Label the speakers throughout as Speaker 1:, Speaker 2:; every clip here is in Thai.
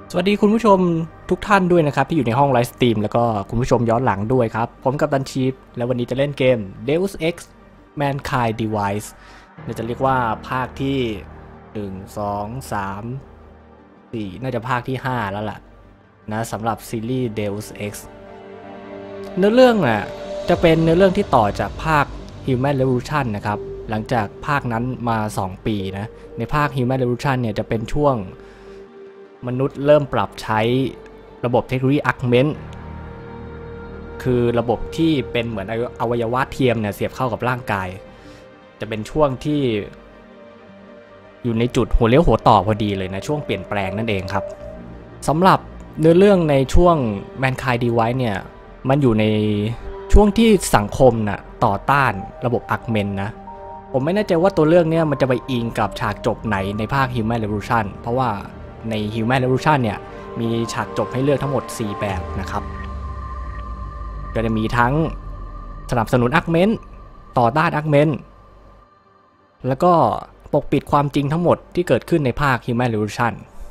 Speaker 1: สวัสดีคุณผู้ชมทุกท่านด้วยนะครับที่อยู่ในห้องไลฟ์สตรีมแล้วก็คุณผู้ชมย้อนหลังด้วยครับผมกัปตันชีฟและวันนี้จะเล่นเกม Deus Ex Mankind Divided จะเรียกว่าภาคที่1 2 3 4น่าจะภาคที่5แล้วล่ะนะสำหรับซีรีส์ Deus Ex เนื้อเรื่องน่ะจะเป็นเนื้อเรื่องที่ต่อจากภาค Human Revolution นะครับหลังจากภาคนั้นมา2 ปีนะในภาค Human Revolution เนี่ยจะเป็นช่วงมนุษย์เริ่มปรับใช้ระบบเทคโนโลยี Augment คือระบบที่เป็นเหมือนอวัยวะเทียมเนี่ยเสียบเข้ากับร่างกายจะเป็นช่วงที่อยู่ในจุดหัวเลี้ยวหัวต่อพอดีเลยนะช่วงเปลี่ยนแปลงนั่นเองครับสำหรับเนื้อเรื่องในช่วง Mankind Divided เนี่ยมันอยู่ในช่วงที่สังคมน่ะต่อต้านระบบ Augment นะผมไม่แน่ใจว่าตัวเรื่องเนี่ยมันจะไปอิงกับฉากจบไหนในภาค Human Revolution เพราะว่าใน Human Revolution เนี่ยมีฉากจบให้เลือกทั้งหมด4แบบนะครับก็จะมีทั้งสนับสนุน Augment ต่อต้าน Augment แล้วก็ปกปิดความจริงทั้งหมดที่เกิดขึ้นในภาค Human Revolution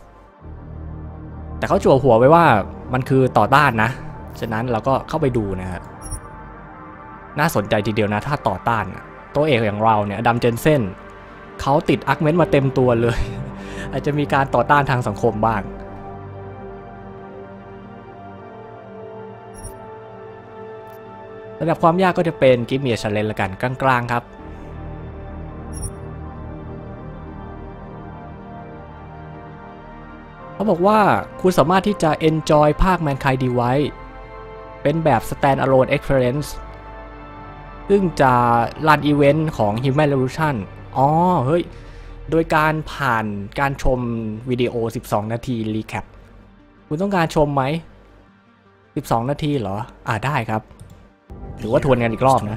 Speaker 1: แต่เขาจั่วหัวไว้ว่ามันคือต่อต้านนะฉะนั้นเราก็เข้าไปดูนะครับน่าสนใจทีเดียวนะถ้าต่อต้านตัวเอกอย่างเราเนี่ยดัมเจนเซ่นเขาติด Augment มาเต็มตัวเลยอาจจะมีการต่อต้านทางสังคมบ้างระดับความยากก็จะเป็นกิฟต์เมียชัลเลนละกันกลางๆครับเขาบอกว่าคุณสามารถที่จะ enjoy ภาค Mankind Divided เป็นแบบ stand-alone experience ซึ่งจะรันอีเวนต์ของ Human Revolution อ๋อเฮ้ยโดยการผ่านการชมวิดีโอ12 นาทีรีแคปคุณต้องการชมไหม12 นาทีเหรอได้ครับถือว่าทวนกันอีกรอบนะ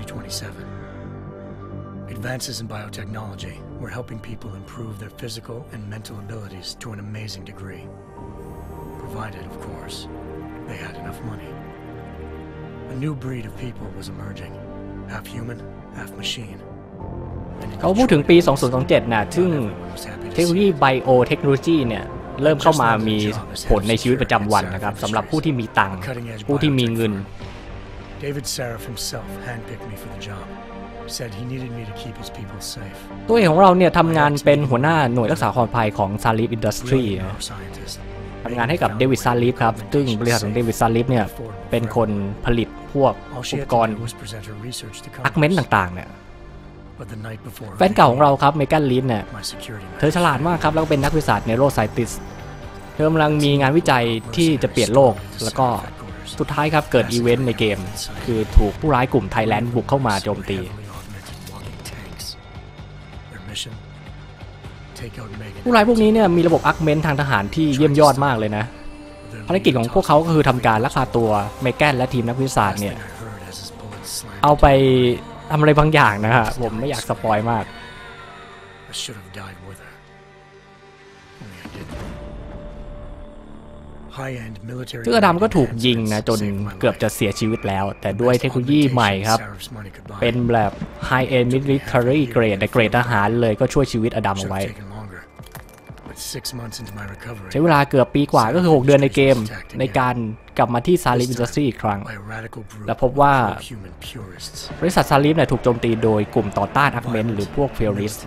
Speaker 2: Advances in biotechnology were helping people improve their physical and mental abilities to an amazing degree. Provided, of course, they had enough money. A new breed of people was emerging, half human, half machine.
Speaker 1: เขาพูดถึงปี 2027 นะซึ่งเทคโนโลยีไบโอเทคโนโลยีเนี่ยเริ่มเข้ามามีผลในชีวิตประจำวันนะครับสำหรับผู้ที่มีตังค์ผู้ที่มีเงิน
Speaker 2: David Saraf himself handpicked me for the job. Said he needed me to keep his people safe.
Speaker 1: ตัวเอกของเราเนี่ยทำงานเป็นหัวหน้าหน่วยรักษาความปลอดภัยของ Sarif Industry ทำงานให้กับเดวิด ซาลิฟครับซึ่งบริษัทของเดวิด ซาลิฟเนี่ยเป็นคนผลิตพวกอุปกรณ์ Augment ต่างๆเนี่ยแฟนเก่าของเราครับเมแกน ลีฟเนี่ยเธอฉลาดมากครับแล้วก็เป็นนักวิทยาศาสตร์เนโรไซติสเธอกำลังมีงานวิจัยที่จะเปลี่ยนโลกแล้วก็สุดท้ายครับเกิดอีเวนต์ในเกมคือถูกผู้ร้ายกลุ่มไทยแลนด์บุกเข้ามาโจมตีผู้ร้ายพวกนี้เนี่ยมีระบบ Augment ทางทหารที่เยี่ยมยอดมากเลยนะภารกิจของพวกเขาก็คือทำการลักพาตัวเมแกนและทีมนักวิทยาศาสตร์เนี่ยเอาไปทำอะไรบางอย่างนะฮะผมไม่อยากสปอยมากซึ่งอดัมก็ถูกยิงนะจนเกือบจะเสียชีวิตแล้วแต่ด้วยเทคโนโลยีใหม่ครับเป็นแบบ High End Military Grade แต่เกรดทหารเลยก็ช่วยชีวิตอดัมเอาไว้ใช้เวลาเกือบปีกว่าก็คือ6 เดือนในเกมในการกลับมาที่ Sarif Industry อีกครั้งและพบว่าบริษัท Sarif เนี่ยถูกโจมตีโดยกลุ่มต่อต้าน Augment หรือพวก Purist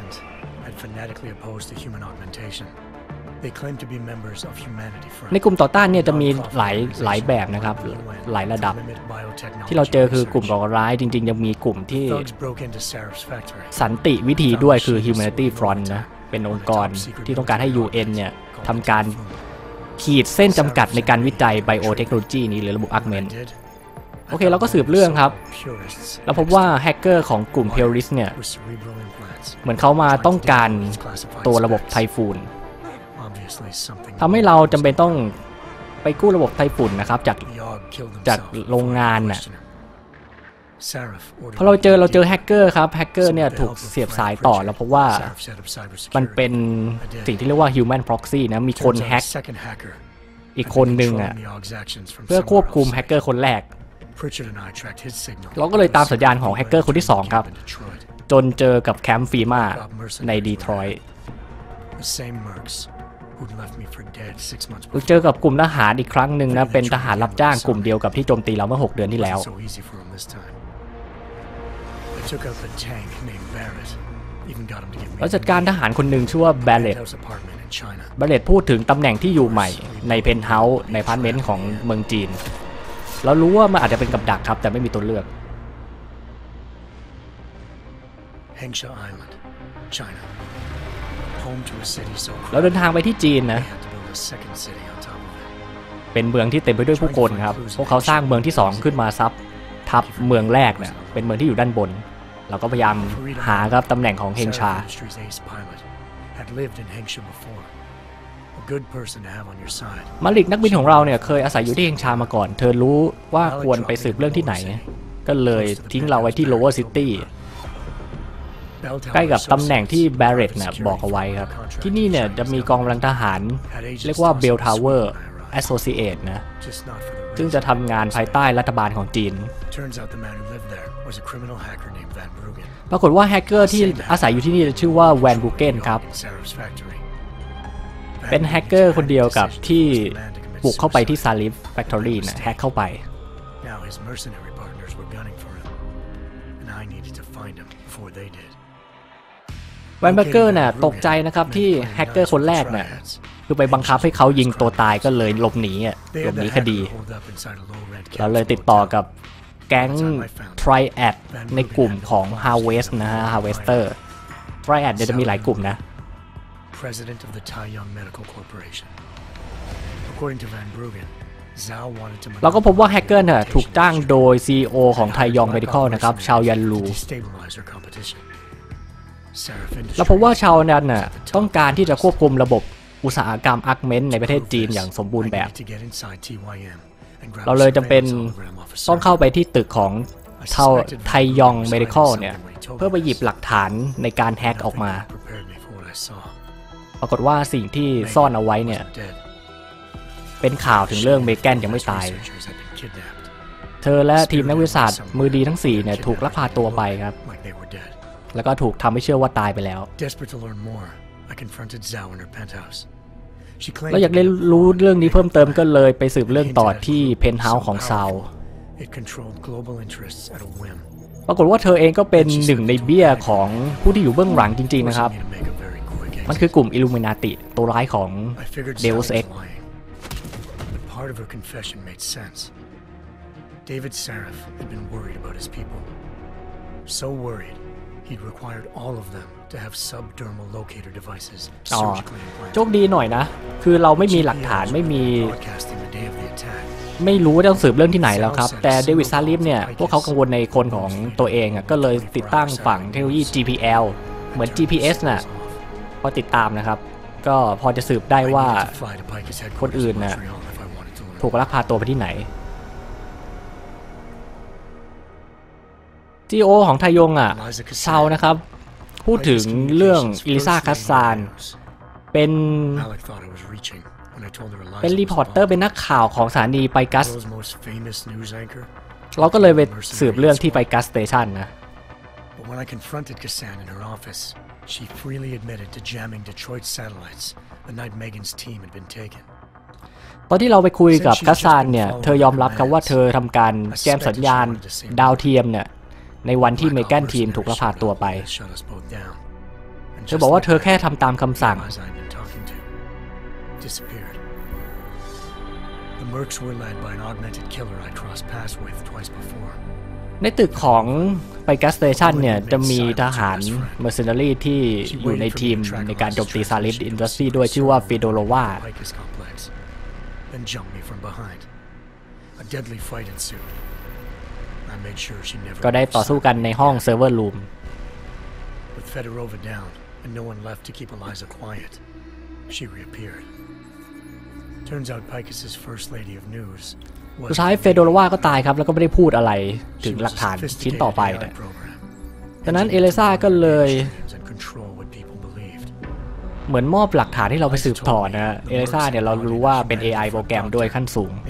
Speaker 1: ในกลุ่มต่อต้านเนี่ยจะมีหลายแบบนะครับหลายระดับที่เราเจอคือกลุ่มก่อร้ายจริงๆยังมีกลุ่มที่สันติวิธีด้วยคือ Humanity Front นะเป็นองค์กรที่ต้องการให้ UN เนี่ยทำการขีดเส้นจำกัดในการวิจัยไบโอเทคโนโลยีนี้หรือระบบ Augment โอเคเราก็สืบเรื่องครับแล้วพบว่าแฮกเกอร์ของกลุ่ม Purist เนี่ยเหมือนเขามาต้องการตัวระบบไทฟูนทำให้เราจำเป็นต้องไปกู้ระบบไทฟูนนะครับจากโรงงานน่ะพอเราเจอแฮกเกอร์ครับแฮกเกอร์เนี่ยถูกเสียบสายต่อแล้วเพราะว่ามันเป็นสิ่งที่เรียกว่า Human Proxy นะมีคนแฮกอีกคนนึงอ่ะเพื่อควบคุมแฮกเกอร์คนแรกเราก็เลยตามสัญญาณของแฮกเกอร์คนที่2ครับจนเจอกับแคมป์ฟีมาในดีทรอยต์
Speaker 2: The same mercs who who'd left me for dead 6 months
Speaker 1: เจอกับกลุ่มทหารอีกครั้งหนึ่งนะเป็นทหารรับจ้างกลุ่มเดียวกับที่โจมตีเราเมื่อ6 เดือนที่แล้ว
Speaker 2: So easy for him this time. I took out the tank named Barrett. Even got him to give me
Speaker 1: เราจัดการทหารคนหนึ่งชื่อว่าแบรเรต
Speaker 2: penthouse apartment in China.
Speaker 1: แบรเรตพูดถึงตำแหน่งที่อยู่ใหม่ในเพนท์เฮาส์ในพาร์ทเมนต์ของเมืองจีนเรารู้ว่ามันอาจจะเป็นกับดักครับแต่ไม่มีตัวเลือก
Speaker 2: Hengsha Island, China. Home to a city so
Speaker 1: เราเดินทางไปที่จีนนะ
Speaker 2: they had to build a second city on top of it.
Speaker 1: เป็นเมืองที่เต็มไปด้วยผู้คนครับพวกเขาสร้างเมืองที่2ขึ้นมาทับเมืองแรกเนี่ยเป็นเมืองที่อยู่ด้านบนเราก็พยายามหาครับตำแหน่งของเฮงชา
Speaker 2: Sarif Industries' ace pilot had lived in Hengsha before. A good person to have on your side.
Speaker 1: มาลิกนักบินของเราเนี่ยเคยอาศัยอยู่ที่เฮงชามาก่อนเธอรู้ว่าควรไปสืบเรื่องที่ไหนก็เลยทิ้งเราไว้ที่ Lower City ใกล้กับตำแหน่งที่แบรเรตเนี่ยบอกเอาไว้ครับที่นี่เนี่ยจะมีกองกำลังทหารเรียกว่า Bell Tower Associate นะ
Speaker 2: Just not for the
Speaker 1: ซึ่งจะทำงานภายใต้รัฐบาลของจีน
Speaker 2: Turns out the man who lived there was a criminal hacker named Van Bruggen.
Speaker 1: ปรากฏว่าแฮกเกอร์ที่อาศัยอยู่ที่นี่ชื่อว่าแวนบูเกนครับ
Speaker 2: In Sarif's factory.
Speaker 1: เป็นแฮกเกอร์คนเดียวกับที่บุกเข้าไปที่ Sarif Factory นะแฮกเข้าไป
Speaker 2: Now his mercenary partners were gunning for him, and I needed to find him before they did.
Speaker 1: แวนบูเกอร์น่ะตกใจนะครับที่แฮกเกอร์คนแรกเนี่ยคือไปบังคับให้เขายิงตัวตายก็เลยหลบหนีคดีเราเลยติดต่อกับแก๊ง Triad ในกลุ่มของ Harvest นะฮะ Harvester Triad จะมีหลายกลุ่มนะ
Speaker 2: President of the Taiyang Medical Corporation. According to Van Bruggen, Zhao wanted to
Speaker 1: เราก็พบว่าแฮกเกอร์เนี่ยถูกจ้างโดย CEO ของ Taiyang Medical นะครับชาวยันลู
Speaker 2: destabilize her competition. Sarif
Speaker 1: เราพบว่าชาวยันน่ะต้องการที่จะควบคุมระบบอุตสาหกรรมอาร์คเมนต์ในประเทศจีนอย่างสมบูรณ์แบบเราเลยจำเป็นต้องเข้าไปที่ตึกของไทยองเมดิคอลเนี่ยเพื่อไปหยิบหลักฐานในการแฮกออกมาปรากฏว่าสิ่งที่ซ่อนเอาไว้เนี่ยเป็นข่าวถึงเรื่องเมแกนยังไม่ตายเธอและทีมนักวิทยาศาสตร์มือดีทั้ง4เนี่ยถูกลักพาตัวไปครับแล้วก็ถูกทำให้เชื่อว่าตายไปแล้วเราอยากเรียนรู้เรื่องนี้เพิ่มเติมก็เลยไปสืบเรื่องต่อที่เพนท์เฮาส์ของซาวปรากฏว่าเธอเองก็เป็นหนึ่งในเบี้ยของผู้ที่อยู่เบื้องหลังจริงๆนะครับมันคือกลุ่มอิลูมินาติตัวร้ายของ Deus Ex
Speaker 2: David Sarif had been worried about his people. So worried, he'd required all of them to have subdermal locator devices surgically
Speaker 1: โช
Speaker 2: implanted.
Speaker 1: คดีหน่อยนะคือเราไม่มีหลักฐานไม่รู้ว่าต้องสืบเรื่องที่ไหนแล้วครับแต่เดวิดซาลิฟเนี่ยพวกเขากังวลในคนของตัวเองก็เลยติดตั้งฝั่งเทคโนโลยี GPL เหมือน GPS น่ะพอติดตามนะครับก็พอจะสืบได้ว่าคนอื่นน่ะถูกลักพาตัวไปที่ไหน CEO ของไทยงชาวนะครับพูดถึงเรื่องอิลิซาคัสซานเป็นรีพอร์เตอร์เป็นนักข่าวของสถานีไปกัสเราก็เลยไปสืบเรื่องที่ไปกัสสเตชันนะ
Speaker 2: When I confronted Kassan in her office, she freely admitted to jamming Detroit satellites the night Megan's team had been taken.
Speaker 1: ตอนที่เราไปคุยกับกัสซานเนี่ยเธอยอมรับครับว่าเธอทำการแจมสัญญาณดาวเทียมเนี่ยในวันที่เมแกนทีมถูกลักพาตัวไปเธอบอกว่าเธอแค่ทำตามคำสั่งในตึกของไปกัสสเตชันเนี่ยจะมีทหารเมอร์เซนารีที่อยู่ในทีมในการโจมตีซาลิฟอินดัสทรีด้วยชื่อว่าฟิโดโลวาก็ได้ต่อสู้กันในห้องเซิร์ฟเวอร์รูมสุดท้ายเฟโดโรวาก็ตายครับแล้วก็ไม่ได้พูดอะไรถึงหลักฐานชิ้นต่อไปนะดังนั้นเอเลซ่าก็เลยเหมือนมอบหลักฐานให้เราไปสืบต่อนะเอเลซ่าเนี่ยเรารู้ว่าเป็น AI โปรแกรมด้วยขั้นสูง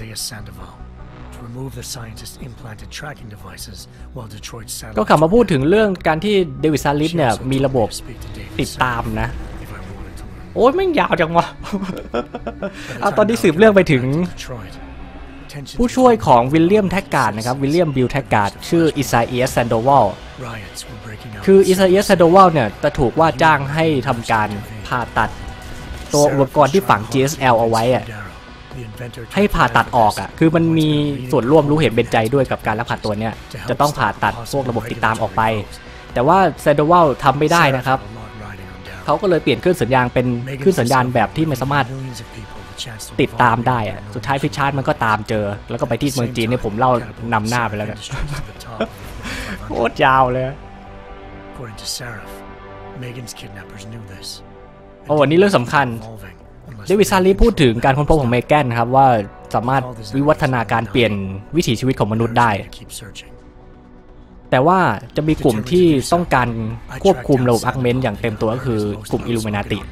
Speaker 1: ก็กลับมาพูดถึงเรื่องการที่เดวิดซาลิฟเนี่ยมีระบบติดตามนะโอ้ยแม่งยาวจังวะ ตอนนี้สืบเรื่องไปถึงผู้ช่วยของวิลเลียมแท็กการ์ดนะครับวิลเลียมบิลแท็กการ์ดชื่ออิซาเอียสแซนโดวัลคืออิซาเอียสแซนโดวัลเนี่ยจะถูกว่าจ้างให้ทำการผ่าตัดตัวอุปกรณ์ที่ฝัง GSL เอาไว้อะให้ผ่าตัดออกอะคือมันมีส่วนร่วมรู้เห็นเป็นใจด้วยกับการลักพาตัวเนี่ยจะต้องผ่าตัดพวกระบบติดตามออกไปแต่ว่าแซนโดวัลทำไม่ได้นะครับเขาก็เลยเปลี่ยนคลื่นสัญญาณเป็นคลื่นสัญญาณแบบที่ไม่สามารถติดตามได้อะสุดท้ายฟิชชาร์ดมันก็ตามเจอแล้วก็ไปที่เมืองจีนเนี่ยผมเล่านำหน้าไปแล้วเนี่ยโคตรยาวเลยโอ้วันนี้เรื่องสำคัญเดวิดซารีพูดถึงการค้นพบของเมแกนครับว่าสามารถวิวัฒนาการเปลี่ยนวิถีชีวิตของมนุษย์ได้แต่ว่าจะมีกลุ่มที่ต้องการควบคุมระบบอาร์เมนต์อย่างเต็มตัวก็คือกลุ่มอิลูมินาติ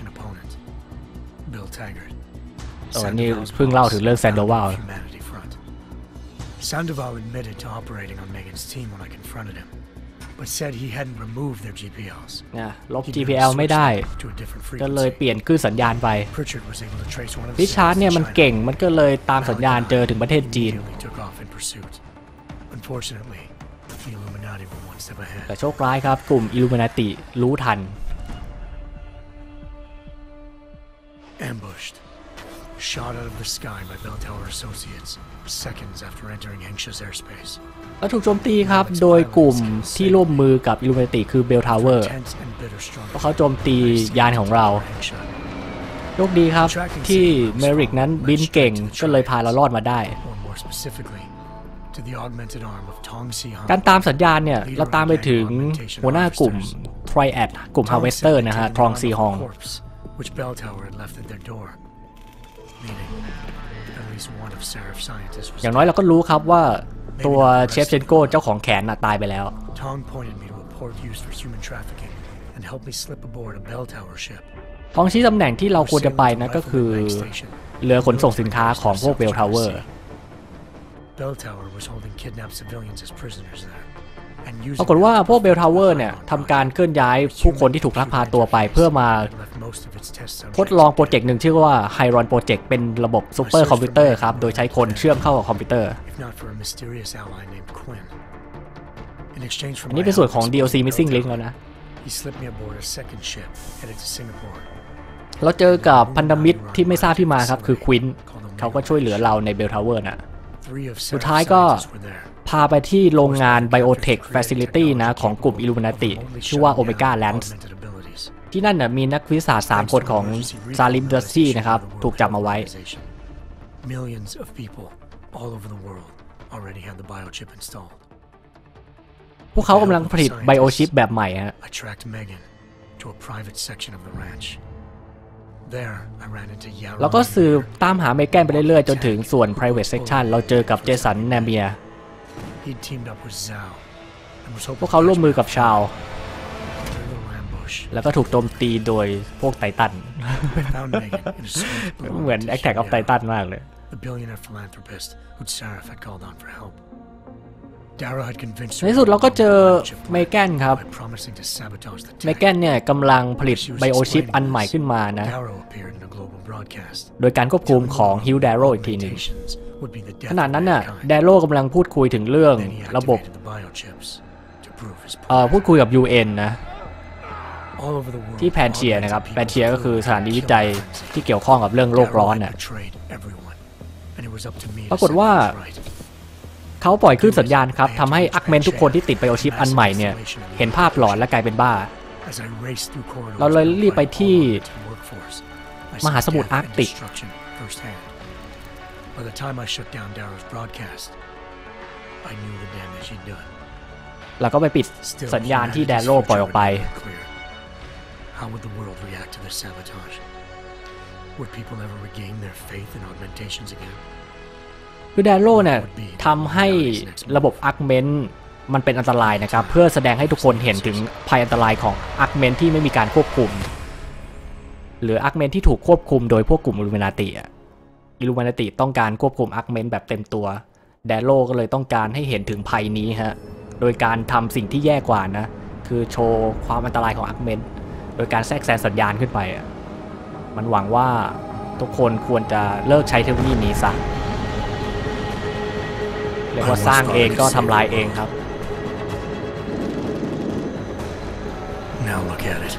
Speaker 1: นี่เพิ่งเล่าถึงเรื่องแซนโดวัล
Speaker 2: Sandoval admitted to operating on Megan's team when I confronted him, but said he hadn't removed their GPLs.
Speaker 1: ลบ GPL ไม่ได้ก็เลยเปลี่ยนคลื่นสัญญาณไปริชาร์ดเนี่ยมันเก่งมันก็เลยตามสัญญาณเจอถึงประเทศจีนแต่โชคร้ายครับกลุ่มอิลูมินาติรู้ทัน
Speaker 2: Ambushed, shot out of the sky by Bell Tower Associates seconds after entering Hengsha's airspace.
Speaker 1: แล้วถูกโจมตีครับโดยกลุ่มที่ร่วมมือกับอิลูมินาติคือเบลทาวเวอร์เพราะเขาโจมตียานของเราโชคดีครับที่เมริกนั้นบินเก่งก็เลยพาเรารอดมาได้การตามสัญญาณเนี่ยเราตามไปถึงหัวหน้ากลุ่มทร i แอดกลุ่มฮาร์เวสเตอร์นะฮะทรองซีฮองอย่างน้อยเราก็รู้ครับว่าตัวเชฟเชนโกเจ้าของแขนตายไปแล้วทองชี้ตำแหน่งที่เราควรจะไปนะก็คือเรือขนส่งสินค้าของพวกเบลทาวเวอร์ปรากฏว่าพวกเบลทาวเวอร์เนี่ยทำการเคลื่อนย้ายผู้คนที่ถูกลักพาตัวไปเพื่อมาทดลองโปรเจกต์หนึ่งชื่อว่าไฮรอนโปรเจกต์เป็นระบบซูเปอร์คอมพิวเตอร์ครับโดยใช้คนเชื่อมเข้ากับคอมพิวเตอร์อันนี้เป็นส่วนของ DLC Missing Link แล้วนะเราเจอกับพันธมิตรที่ไม่ทราบที่มาครับคือควินเขาก็ช่วยเหลือเราในเบลทาวเวอร์น่ะสุดท้ายก็พาไปที่โรงงาน Biotech Facility นะของกลุ่ม Illuminati ชื่อว่า Omega Lands ที่นั่นน่ะมีนักวิทยาศาสตร์3คนของซาลิมดัสซี่นะครับถูกจับมาไว้พวกเขากำลังผลิตไบโอชิปแบบใหม่ฮะแล้วก็สืบตามหาเมแกนไปเรื่อยๆจนถึงส่วน private section เราเจอกับเจสันแนเมียพวกเขาร่วมมือกับชาวแล้วก็ถูกโจมตีโดยพวกไททันเหมือน Attack of Titan มากเลยในที่สุดเราก็เจอเมแกนครับเมแกนเนี่ยกำลังผลิตไบโอชิปอันใหม่ขึ้นมานะโดยการควบคุมของฮิลแดโรอีกทีหนึ่งขณะนั้นน่ะแดโรกำลังพูดคุยถึงเรื่องระบบพูดคุยกับ UN นะที่แพนเชียนะครับแพนเชียก็คือสถานีวิจัยที่เกี่ยวข้องกับเรื่องโลกร้อนน่ะปรากฏว่าเขาปล่อยคลื่นสัญญาณครับทำให้อาร์เมนทุกคนที่ติดไบโอชิปอันใหม่เนี่ยเห็นภาพหลอนและกลายเป็นบ้าเราเลยรีบไปที่มหาสมุทรอาร์กติกแล้วก็ไปปิดสัญญาณที่แดโร่ปล่อยออกไปคือแดโร่เนี่ยทำให้ระบบอาร์กเมนต์มันเป็นอันตรายนะครับเพื่อแสดงให้ทุกคนเห็นถึงภัยอันตรายของอาร์กเมนต์ที่ไม่มีการควบคุมหรืออาร์กเมนต์ที่ถูกควบคุมโดยพวกกลุ่มอิลูมินาติต้องการควบคุมอาร์กเมนต์แบบเต็มตัวแดโร่ก็เลยต้องการให้เห็นถึงภัยนี้ฮะโดยการทำสิ่งที่แย่กว่านะคือโชว์ความอันตรายของอาร์กเมนต์โดยการแทรกแซงสัญญาณขึ้นไปมันหวังว่าทุกคนควรจะเลิกใช้เทคโนโลยีนี้ซะเรียกว่าสร้างเองก็ทำลายเองครับ
Speaker 2: Now look at it.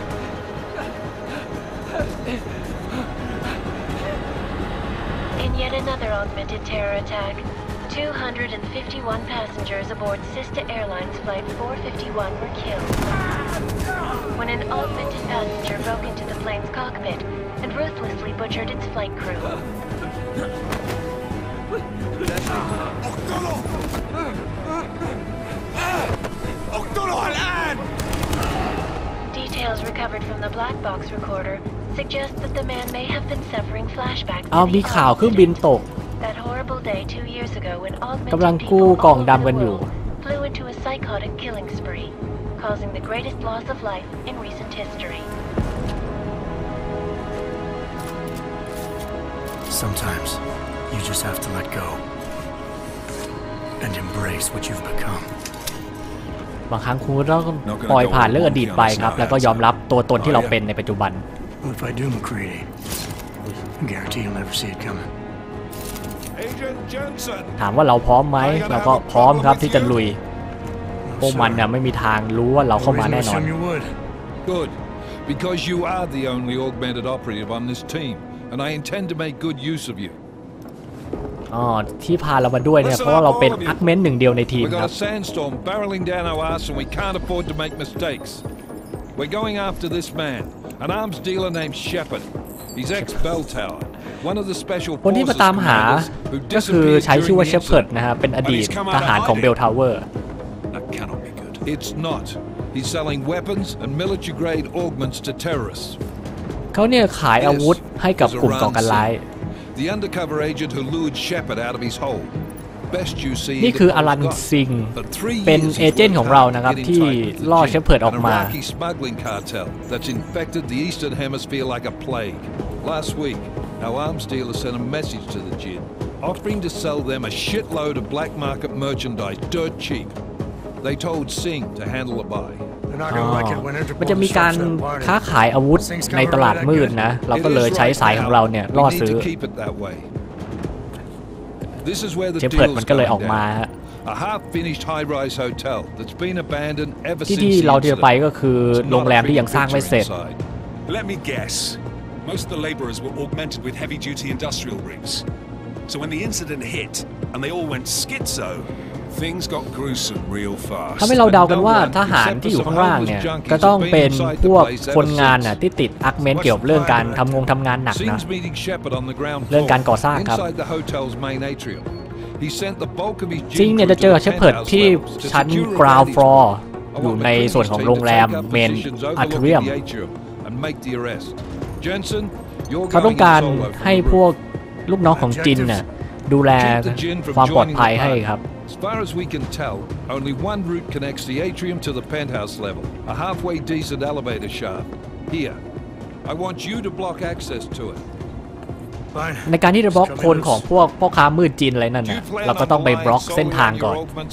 Speaker 3: In yet another augmented terror attack, 251 passengers aboard Sista Airlines Flight 451 were killed when an augmented passenger broke into the plane's cockpit and ruthlessly butchered its flight crew. Details recovered from the black box recorder suggest that the man may have been suffering flashbacks.
Speaker 1: เอามีข่าวเครื่องบินตก
Speaker 3: That horrible day 2 years ago when
Speaker 1: กำลัง
Speaker 3: augmented
Speaker 1: กู้
Speaker 3: people
Speaker 1: กล่อง
Speaker 3: all over
Speaker 1: ดำกัน
Speaker 3: the
Speaker 1: อยู่
Speaker 3: world flew into a psychotic killing spree, causing the greatest loss of life in recent history.
Speaker 2: Sometimes you just have to let go and embrace what you've become.
Speaker 1: บางครั้งคุณต้องปล่อยผ่านเรื่องอดีตไปครับแล้วก็ยอมรับตัวตนที่เราเป็นในปัจจุบัน
Speaker 2: Well, if I do, McCready, I guarantee you'll never see it coming.
Speaker 4: Agent Jensen.
Speaker 1: ถามว่าเราพร้อมไหมเราก็พร้อมครับที่จะลุยพวกมันเนี่ยไม่มีทางรู้ว่าเราเข้ามาแน่นอน
Speaker 4: Good, because you are the only augmented operative on this team, and I intend to make good use of you.
Speaker 1: อ๋อที่พาเรามาด้วยเนี่ยเพราะว่าเราเป็นอาร์คเมนต์หนึ่งเดียวในทีม
Speaker 4: We
Speaker 1: ค
Speaker 4: got
Speaker 1: รับ
Speaker 4: a sandstorm barreling down our ass, and we can't afford to make mistakes. We're going after this man, an arms dealer named Shepard. He's ex-Bell Tower, one of the special
Speaker 1: คนที่
Speaker 4: forces
Speaker 1: มาตามหา
Speaker 4: commanders who
Speaker 1: ก็คือ
Speaker 4: disappeared
Speaker 1: ใช้ชื่อ
Speaker 4: during
Speaker 1: ว่า
Speaker 4: the
Speaker 1: เชฟเพิร์ด
Speaker 4: incident.
Speaker 1: นะฮะเป็นอดีตทหารของเบลทาวเวอร์
Speaker 4: That cannot be good. It's not. He's selling weapons and military-grade augments to terrorists.
Speaker 1: เขาเนี่ยขายอาวุธให้กับกลุ่มก่อการร้าย
Speaker 4: The undercover agent who lured Shepard out of his hole. Best you see.
Speaker 1: นี่คืออลันซิงเป็นเอเจนต์ของเรานะครับที่ล่อเชฟเพิร์ดออกมา
Speaker 4: Iraqi smuggling cartel that's infected the Eastern Hemisphere like a plague. Last week, our arms dealer sent a message to the Jinn, offering to sell them a shitload of black market merchandise dirt cheap. They told Singh to handle the buy.
Speaker 1: มันจะมีการค้าขายอาวุธในตลาดมืดนะเราก็เลยใช้สายของเราเนี่ยล่อซื้อเชฟเพิร์ดมันก็เลยออกมาฮะที่เราจะไปก็คือโรงแรมที่ยังสร้างไม่เสร็จ
Speaker 5: Let me guess. Most of the laborers were augmented with heavy-duty industrial rigs. So when the incident hit and they all went schizo, things got gruesome real fast.
Speaker 1: ทำให้เราเดากันว่าทหารที่อยู่ข้างล่างเนี่ยก็ต้องเป็นพวกคนงานน่ะที่ติดอาร์คเมนต์เกี่ยวกับเรื่องการทำงานหนักนะเรื่องการก่อสร้างครับซิงเนี่ยจะเจอเชฟเพิร์ดที่ชั้น ground floor อยู่ในส่วนของโรงแรมเมนอาร์เทรียมเขาต้องการให้พวกลูกน้องของจินน่ะดูแลความปลอดภัยให้ครับ
Speaker 4: As far as we can tell, only one route connects the atrium to the penthouse level, a halfway decent elevator shaft. Here. I want you to block access to it.
Speaker 1: ในการที่จะบล็อกคนของพวกพ่อค้ามืดจีนอะไรนั่นน่ะเราก็ต้องไปบล็อกเส้นทางก่อน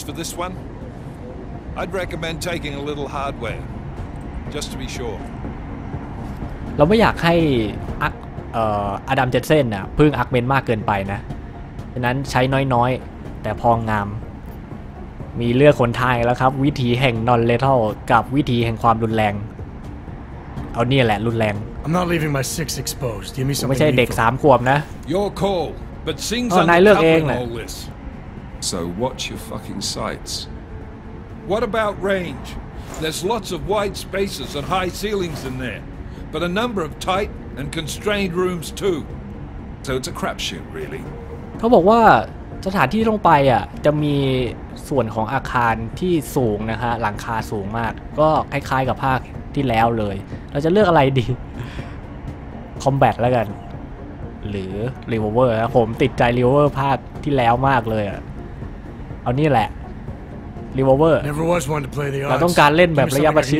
Speaker 4: I'd recommend taking a little hardware, just to be sure.
Speaker 1: เราไม่อยากให้อดัมเจนเซนน่ะพึ่งอาร์คเมนต์มากเกินไปนะฉะนั้นใช้น้อยๆแต่พองามมีเลือกคนไทยแล้วครับวิธีแห่งนอนเลเทลกับวิธีแห่งความรุนแรงเอานี่แหละรุนแรง
Speaker 2: I'm not leaving my six exposed. Give me something.
Speaker 1: ไม่ใช่เด็ก3 ขวบนะ
Speaker 4: Your call, but Singh's
Speaker 1: นายเลือกเอง
Speaker 4: uncovering
Speaker 1: แหละ
Speaker 4: all this.
Speaker 5: So watch your fucking sights.
Speaker 4: What about range? There's lots of wide spaces and high ceilings in there, but a number of tight and constrained rooms too.
Speaker 5: So it's a crapshoot, really.
Speaker 1: เขาบอกว่าสถานที่ต้องไปอ่ะจะมีส่วนของอาคารที่สูงนะฮะหลังคาสูงมากก็คล้ายๆกับภาคที่แล้วเลยเราจะเลือกอะไรดีคอมแบทแล้วกันหรือรีโวเวอร์นะผมติดใจรีโวเวอร์ภาคที่แล้วมากเลยอ่ะเอานี่แหละรีโวเวอร์เราต้องการเล่นแบบระยะประชิด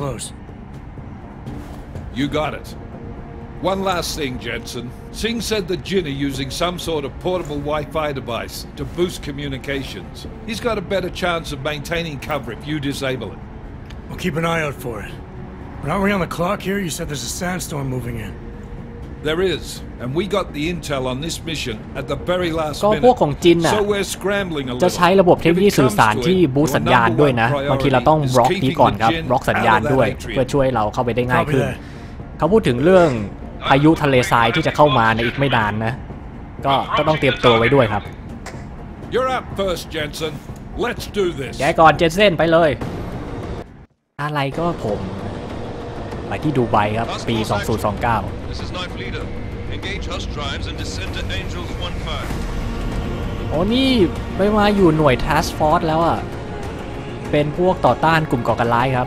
Speaker 4: You got it. One last thing, Jensen. Singh said the Jinn are using some sort of portable Wi-Fi device to boost communications. He's got a better chance of maintaining cover if you disable it.
Speaker 2: We'll keep an eye out for it. But aren't we on the clock here? You said there's a sandstorm moving in.
Speaker 4: There is, and we got the intel on this mission at the very last
Speaker 1: ก็พวก
Speaker 4: minute.
Speaker 1: ของจินน่ะ
Speaker 4: So we're scrambling a
Speaker 1: จะ
Speaker 4: little.
Speaker 1: ใช้ระบบเทคโนโลยีสื่อสารที่บูสต์สัญญาณด้วยนะบางทีเราต้องบล็อกนี้ก่อนครับบล็อกสัญญาณด้วยเพื่อช่วยเราเข้าไปได้ง่ายขึ้นเขาพูดถึงเรื่องพายุทะเลทรายที่จะเข้ามาในอีกไม่นานนะก็ต้องเตรียมตัวไว้ด้วยครับ
Speaker 4: You're up first, Jensen. Let's do this.
Speaker 1: แกก่อนเจนเซ่นไปเลยอะไรก็ผมไปที่ดูไบครับปี 2029
Speaker 6: This is Knife Leader. Engage Hush drives and descend to Angels 1-5.
Speaker 1: โอ้นี่ไม่มาอยู่หน่วย Task Force แล้วอ่ะเป็นพวกต่อต้านกลุ่มก่อการร้ายครับ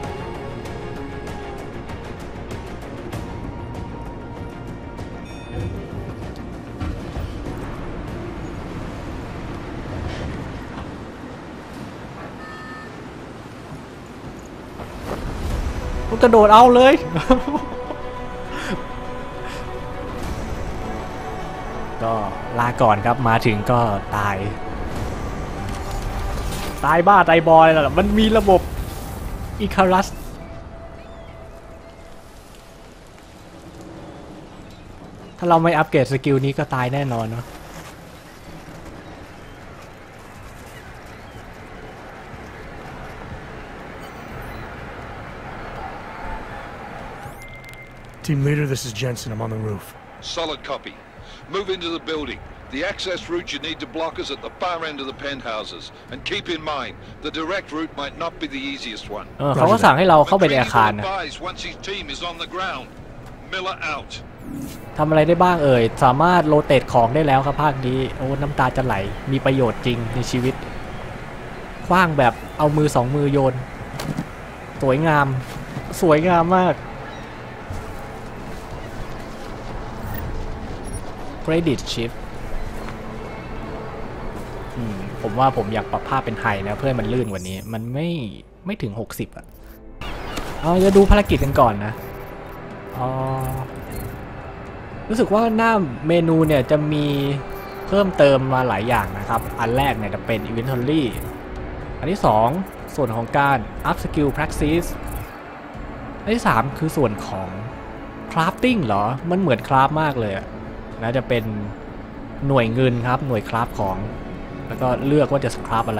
Speaker 1: กระโดดเอาเลย ก็ลาก่อนครับมาถึงก็ตายบ้าตายบอยแล้วมันมีระบบอิคารัสถ้าเราไม่อัปเกรดสกิลนี้ก็ตายแน่นอนเนาะ
Speaker 2: Team leader, this is Jensen. I'm on the roof.
Speaker 4: Solid copy. Move into the building. The access route you need to block is at the far end of the penthouses. And keep in mind, the direct route might not be the easiest one.
Speaker 1: เขาก็สั่งให้เราเข้าไปในอาคารนะ
Speaker 4: Once his team is on the ground. Miller out.
Speaker 1: ทำอะไรได้บ้างเอ่ยสามารถโรเตทของได้แล้วครับภาคนี้โอ้น้ำตาจะไหลมีประโยชน์จริงในชีวิตขว้างแบบเอามือสองมือโยนสวยงามมากCredit Shift ผมว่าผมอยากปรับภาพเป็นไฮนะเพื่อให้มันลื่นกว่านี้มันไม่ถึง60อ่ะจะดูภารกิจกันก่อนนะรู้สึกว่าหน้าเมนูเนี่ยจะมีเพิ่มเติมมาหลายอย่างนะครับอันแรกเนี่ยจะเป็น Inventory อันที่2ส่วนของการ Up Skill Practice อันที่3คือส่วนของ Crafting เหรอมันเหมือนคราฟมากเลยน่าจะเป็นหน่วยเงินครับหน่วยคราฟของแล้วก็เลือกว่าจะคราฟอะไร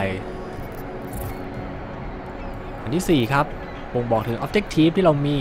Speaker 1: อันที่4ครับบ่งบอกถึง Objective ที่เรามี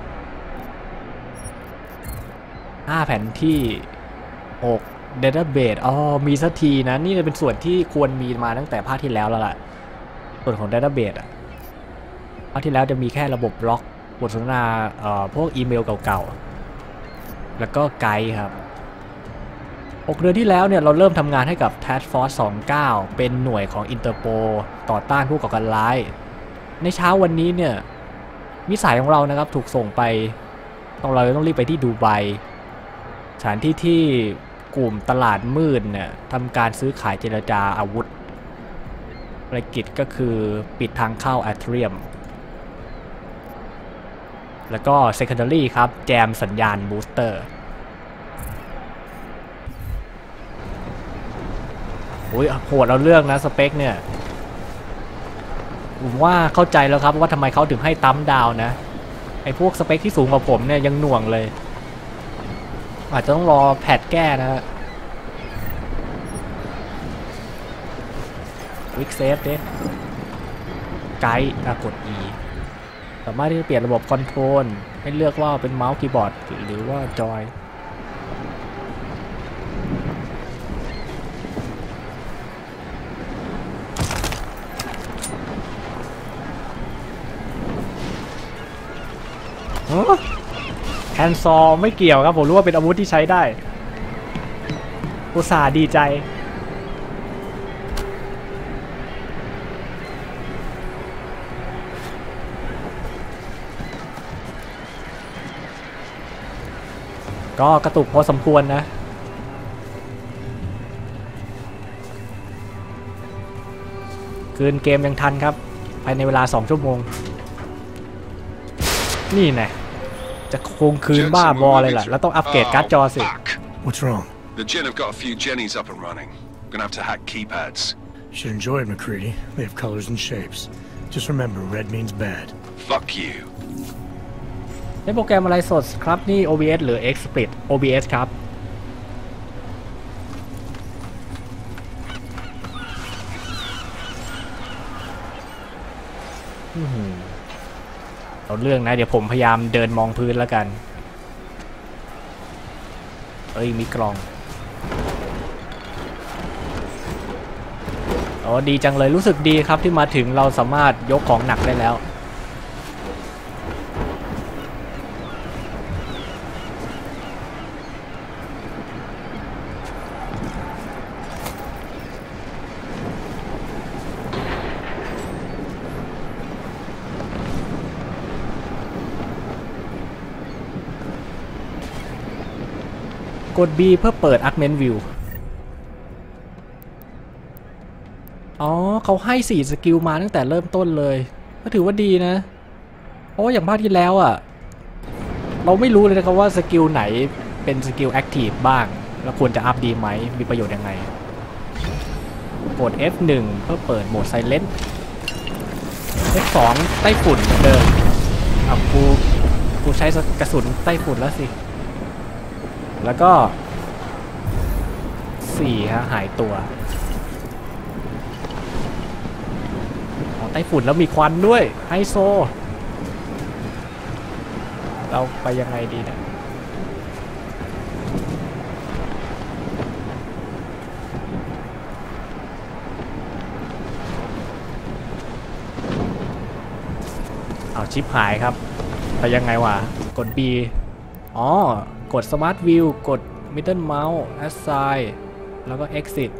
Speaker 1: 5แผนที่6 Database มีสักทีนะนี่เป็นส่วนที่ควรมีมาตั้งแต่ภาคที่แล้วล่ะส่วนของ Database ภาคที่แล้วจะมีแค่ระบบบล็อกบทสนทนาพวกอีเมลเก่าๆแล้วก็ไกด์ครับ6 เดือนที่แล้วเนี่ยเราเริ่มทำงานให้กับ Task Force 29เป็นหน่วยของ Interpol ต่อต้านผู้ก่อการร้ายในเช้าวันนี้เนี่ยมิสายของเรานะครับถูกส่งไปเราต้องรีบไปที่ดูไบสถานที่ที่กลุ่มตลาดมืดเนี่ยทำการซื้อขายเจรจาอาวุธภารกิจก็คือปิดทางเข้า Atrium แล้วก็ Secondary ครับแจมสัญญาณบูสเตอร์โหดเอาเรื่องนะสเปคเนี่ยผมว่าเข้าใจแล้วครับว่าทำไมเขาถึงให้ตั้มดาวนะไอ้พวกสเปคที่สูงกว่าผมเนี่ยยังหน่วงเลยอาจจะต้องรอแพทแก้นะฮะวิกเซฟเด้ไกด์กด E สามารถที่จะเปลี่ยนระบบคอนโทรลให้เลือกว่าเป็นเมาส์คีย์บอร์ดหรือว่าจอยแฮนด์ซอว์ไม่เกี่ยวครับผมรู้ว่าเป็นอาวุธที่ใช้ได้อุตส่าห์ดีใจก็กระตุกพอสมควรนะคืนเกมยังทันครับภายในเวลา2 ชั่วโมงนี่ไงจะคงคืนบ้าบอเลยล่ะแล้วต้องอัปเกรดการ์ดจอสิ
Speaker 2: What's wrong?
Speaker 5: The Jinn have got a few Jennies up and running. Gonna have to hack keypads.
Speaker 2: Should enjoy it, McCready. They have colors and shapes. Just remember, red means bad.
Speaker 5: Fuck you.
Speaker 1: โปรแกรมอะไรสดครับนี่ OBS หรือ XSplit OBS ครับเอาเรื่องนะเดี๋ยวผมพยายามเดินมองพื้นแล้วกันมีกล่องดีจังเลยรู้สึกดีครับที่มาถึงเราสามารถยกของหนักได้แล้วกด B เพื่อเปิด Augment View เขาให้4สกิลมาตั้งแต่เริ่มต้นเลยก็ถือว่าดีนะเพราะว่าอย่างภาคที่แล้วเราไม่รู้เลยนะครับว่าสกิลไหนเป็นสกิล Active บ้างแล้วควรจะอัพดีไหมมีประโยชน์ยังไงกด F1 เพื่อเปิดโหมด Silent F2 ไต้ฝุ่นเหมือนเดิมกูใช้กระสุนไต้ฝุ่นแล้วสิแล้วก็4ฮะหายตัวไต้ฝุ่นแล้วมีควันด้วยไฮโซเราไปยังไงดีเนี่ยชิปหายครับไปยังไงวะกด B กด Smart View กด Middle Mouse Assign แล้วก็ Exit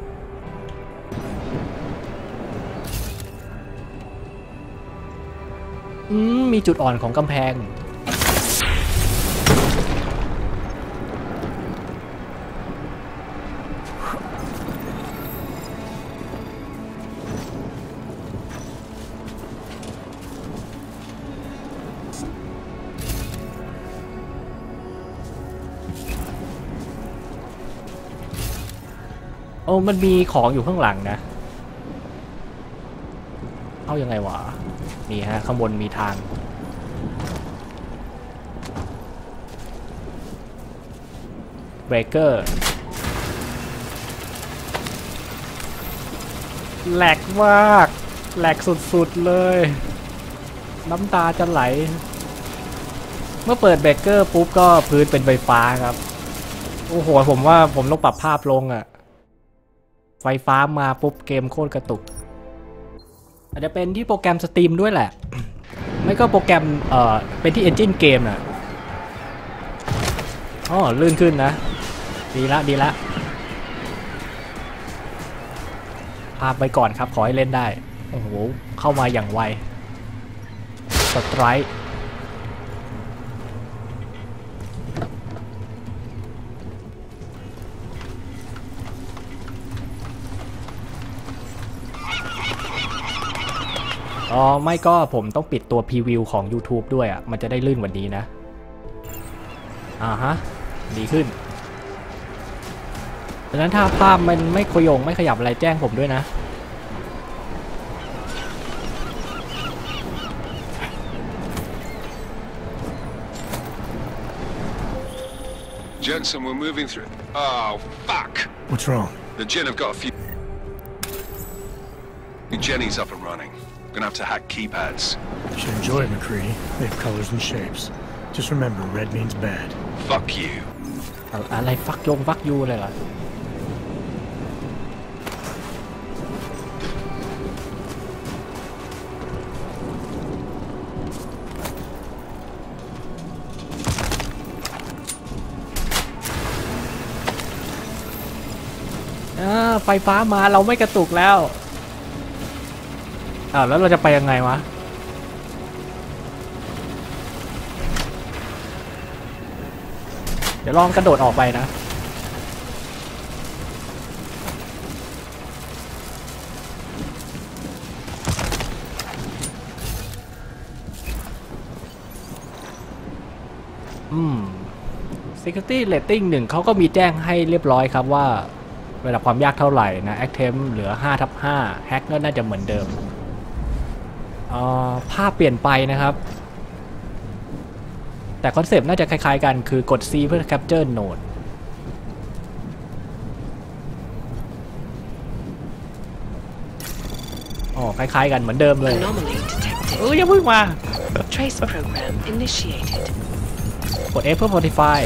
Speaker 1: มีจุดอ่อนของกำแพงมันมีของอยู่ข้างหลังนะเอายังไงวะนี่ฮะข้างบนมีทางเบรกเกอร์แหลกมากแหลกสุดๆเลยน้ำตาจะไหลเมื่อเปิดเบรกเกอร์ปุ๊บก็พื้นเป็นไฟฟ้าครับโอ้โหผมว่าผมต้องปรับภาพลงไฟฟ้ามาปุ๊บเกมโคตรกระตุกอาจจะเป็นที่โปรแกรมสตรีมด้วยแหละ ไม่ก็โปรแกรมเป็นที่เอนจินเกมน่ะลื่นขึ้นนะดีละพาไปก่อนครับขอให้เล่นได้โอ้โหเข้ามาอย่างไวสไตรค์ไม่ก็ผมต้องปิดตัวพรีวิวของ YouTube ด้วยมันจะได้ลื่นกว่านี้นะดีขึ้นดังนั้นถ้าภาพมันไม่โคยงไม่ขยับอะไรแจ้งผมด้วยนะ
Speaker 5: Jensen, we're moving through. Oh, fuck!
Speaker 2: What's wrong?
Speaker 5: The Jinn have got a few... Jenny's up and running. Gonna have to hack keypads.
Speaker 2: You should enjoy it, McCready. They have colors and shapes. Just remember, red means bad.
Speaker 5: Fuck you.
Speaker 1: อะไรฟักยูเลยเหรอไฟฟ้ามาเราไม่กระตุกแล้วแล้วเราจะไปยังไงวะเดี๋ยวลองกระโดดออกไปนะSecurity Rating 1เขาก็มีแจ้งให้เรียบร้อยครับว่าระดับความยากเท่าไหร่นะ Attempt เหลือ 5/5 Hack ก็น่าจะเหมือนเดิมภาพเปลี่ยนไปนะครับแต่คอนเซปต์น่าจะคล้ายๆกันคือกด C เพื่อ capture node อ๋อคล้ายๆกันเหมือนเดิมเลยอย่าเพิ่งมา
Speaker 7: Trace program initiated
Speaker 1: กด F เพื่อ modify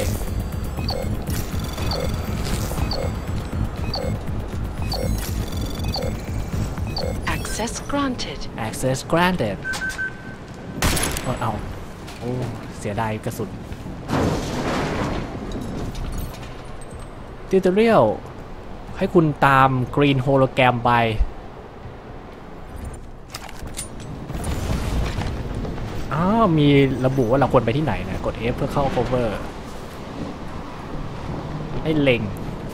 Speaker 7: Access granted
Speaker 1: access granted เอาโอ้เสียดายกระสุน tutorial ให้คุณตาม green hologram ไปมีระบุว่าเราควรไปที่ไหนนะกด F เพื่อเข้า cover ให้เล็ง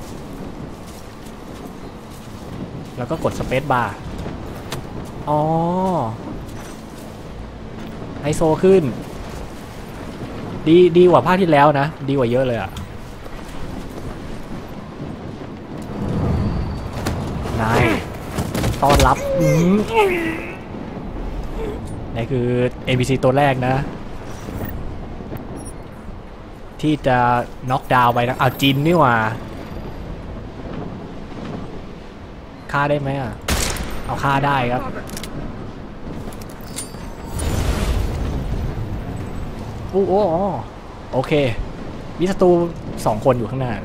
Speaker 1: แล้วก็กด space bar อ๋อไอโซขึ้นดีกว่าภาคที่แล้วนะดีกว่าเยอะเลยอะนายต้อนรับนี่คือ NPC ตัวแรกนะที่จะน็อกดาวน์ไปนะเอาจินนี่หว่าฆ่าได้ไหมอ่ะเอาฆ่าได้ครับโอเคมีศัตรู2 คนอยู่ข้างหน้า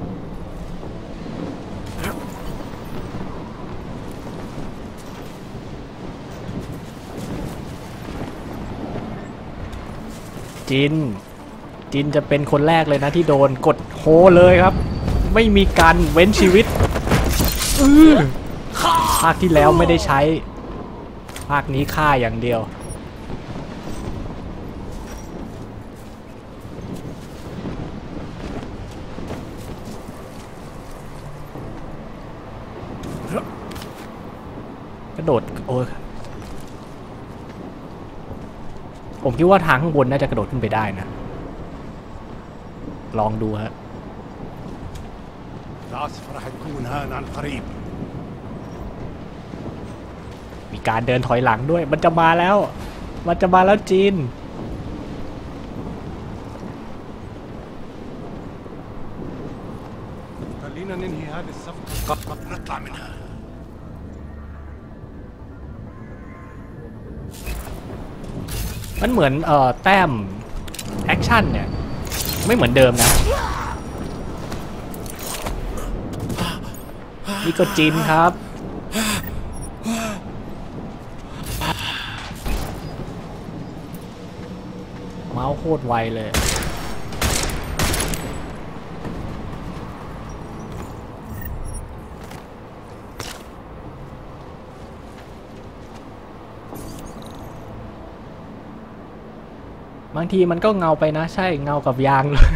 Speaker 1: จินจะเป็นคนแรกเลยนะที่โดนกดโฮเลยครับไม่มีการเว้นชีวิตภาคที่แล้วไม่ได้ใช้ภาคนี้ฆ่าอย่างเดียวกระโดดผมคิดว่าทางข้างบนน่าจะกระโดดขึ้นไปได้นะลองดูฮะมีการเดินถอยหลังด้วยมันจะมาแล้วจีนมันเหมือนแต้มแอคชั่นเนี่ยไม่เหมือนเดิมนะนี่ก็จินครับเมาส์โคตรไวเลยบางทีมันก็เงาไปนะใช่เงากับยางเลย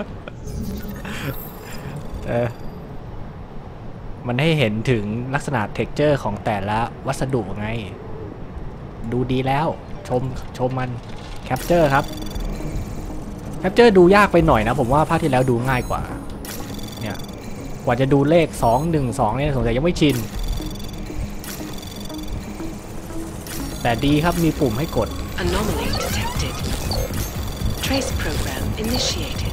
Speaker 1: มันให้เห็นถึงลักษณะเท็กเจอร์ของแต่ละวัสดุไงดูดีแล้วชมมันแคปเจอร์ครับแคปเจอร์ดูยากไปหน่อยนะผมว่าภาคที่แล้วดูง่ายกว่าเนี่ยกว่าจะดูเลข212เนี่ยสงสัยยังไม่ชินแต่ดีครับมีปุ่มให้กด
Speaker 7: Anomaly detected Trace program initiated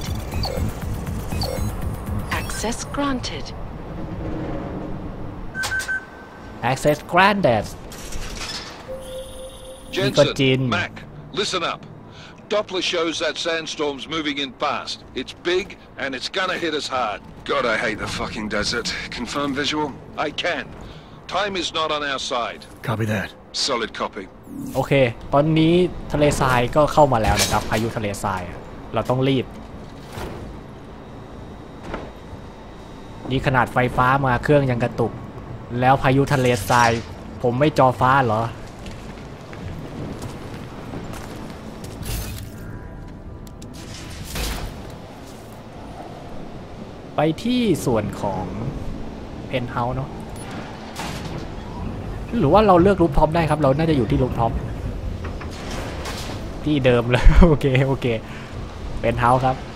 Speaker 7: Access granted
Speaker 1: Access granted
Speaker 4: Jensen, Mac, listen up. Doppler shows that sandstorm's moving in fast. It's big and it's gonna hit us hard.
Speaker 5: God, I hate the fucking desert. Confirm visual?
Speaker 4: I can. Time is not on our side.
Speaker 2: Copy that.
Speaker 5: Solid copy.
Speaker 1: โอเคตอนนี้ทะเลทรายก็เข้ามาแล้วนะครับพายุทะเลทรายเราต้องรีบนี่ขนาดไฟฟ้ามาเครื่องยังกระตุกแล้วพายุทะเลทรายผมไม่จอฟ้าเหรอไปที่ส่วนของเพนท์เฮาส์เนาะหรือว่าเราเลือกรูฟท็อปได้ครับเราน่าจะอยู่ที่รูฟท็อปที่เดิมเลย โอเคเพนท์เฮาส์ครับ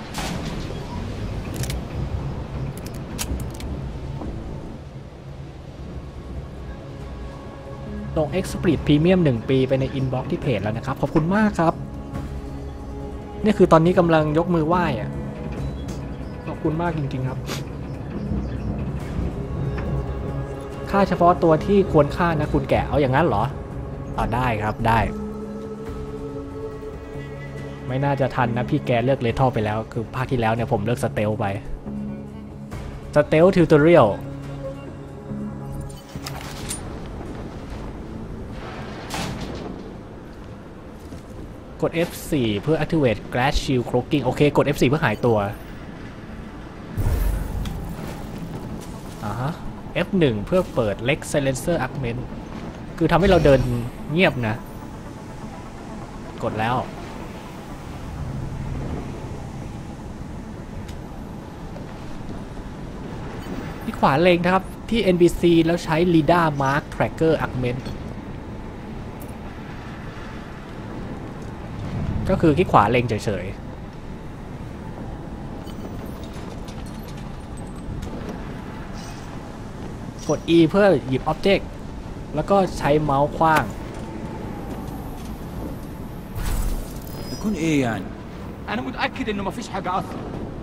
Speaker 1: ส่ง Explit Premium 1 ปีไปในอินบ็อกซ์ที่เพจแล้วนะครับขอบคุณมากครับนี่คือตอนนี้กำลังยกมือไหว้อะขอบคุณมากจริงๆครับฆ่าเฉพาะตัวที่ควรฆ่านะคุณแกะเอาอย่างนั้นเหรอได้ครับได้ไม่น่าจะทันนะพี่แกเลือกเลทอลไปแล้วคือภาคที่แล้วเนี่ยผมเลือกสเตลไปสเตลทิวตอเรียลกด F4 เพื่อ activate glass shield cloaking โอเคกด F4 เพื่อหายตัวฮะ F1 เพื่อเปิด Leg Silencer Augment คือทำให้เราเดินเงียบนะกดแล้วที่ขวาเล็งนะครับที่ NPC แล้วใช้ LiDAR Mark Tracker Augment ก็คือที่ขวาเล็งเฉยๆกด E เพื่อหยิบ Object แล้วก็ใช้เมาส์ขว้าง
Speaker 8: يكون ايه يعني انا متاكد انه ما فيش حاجه اصلا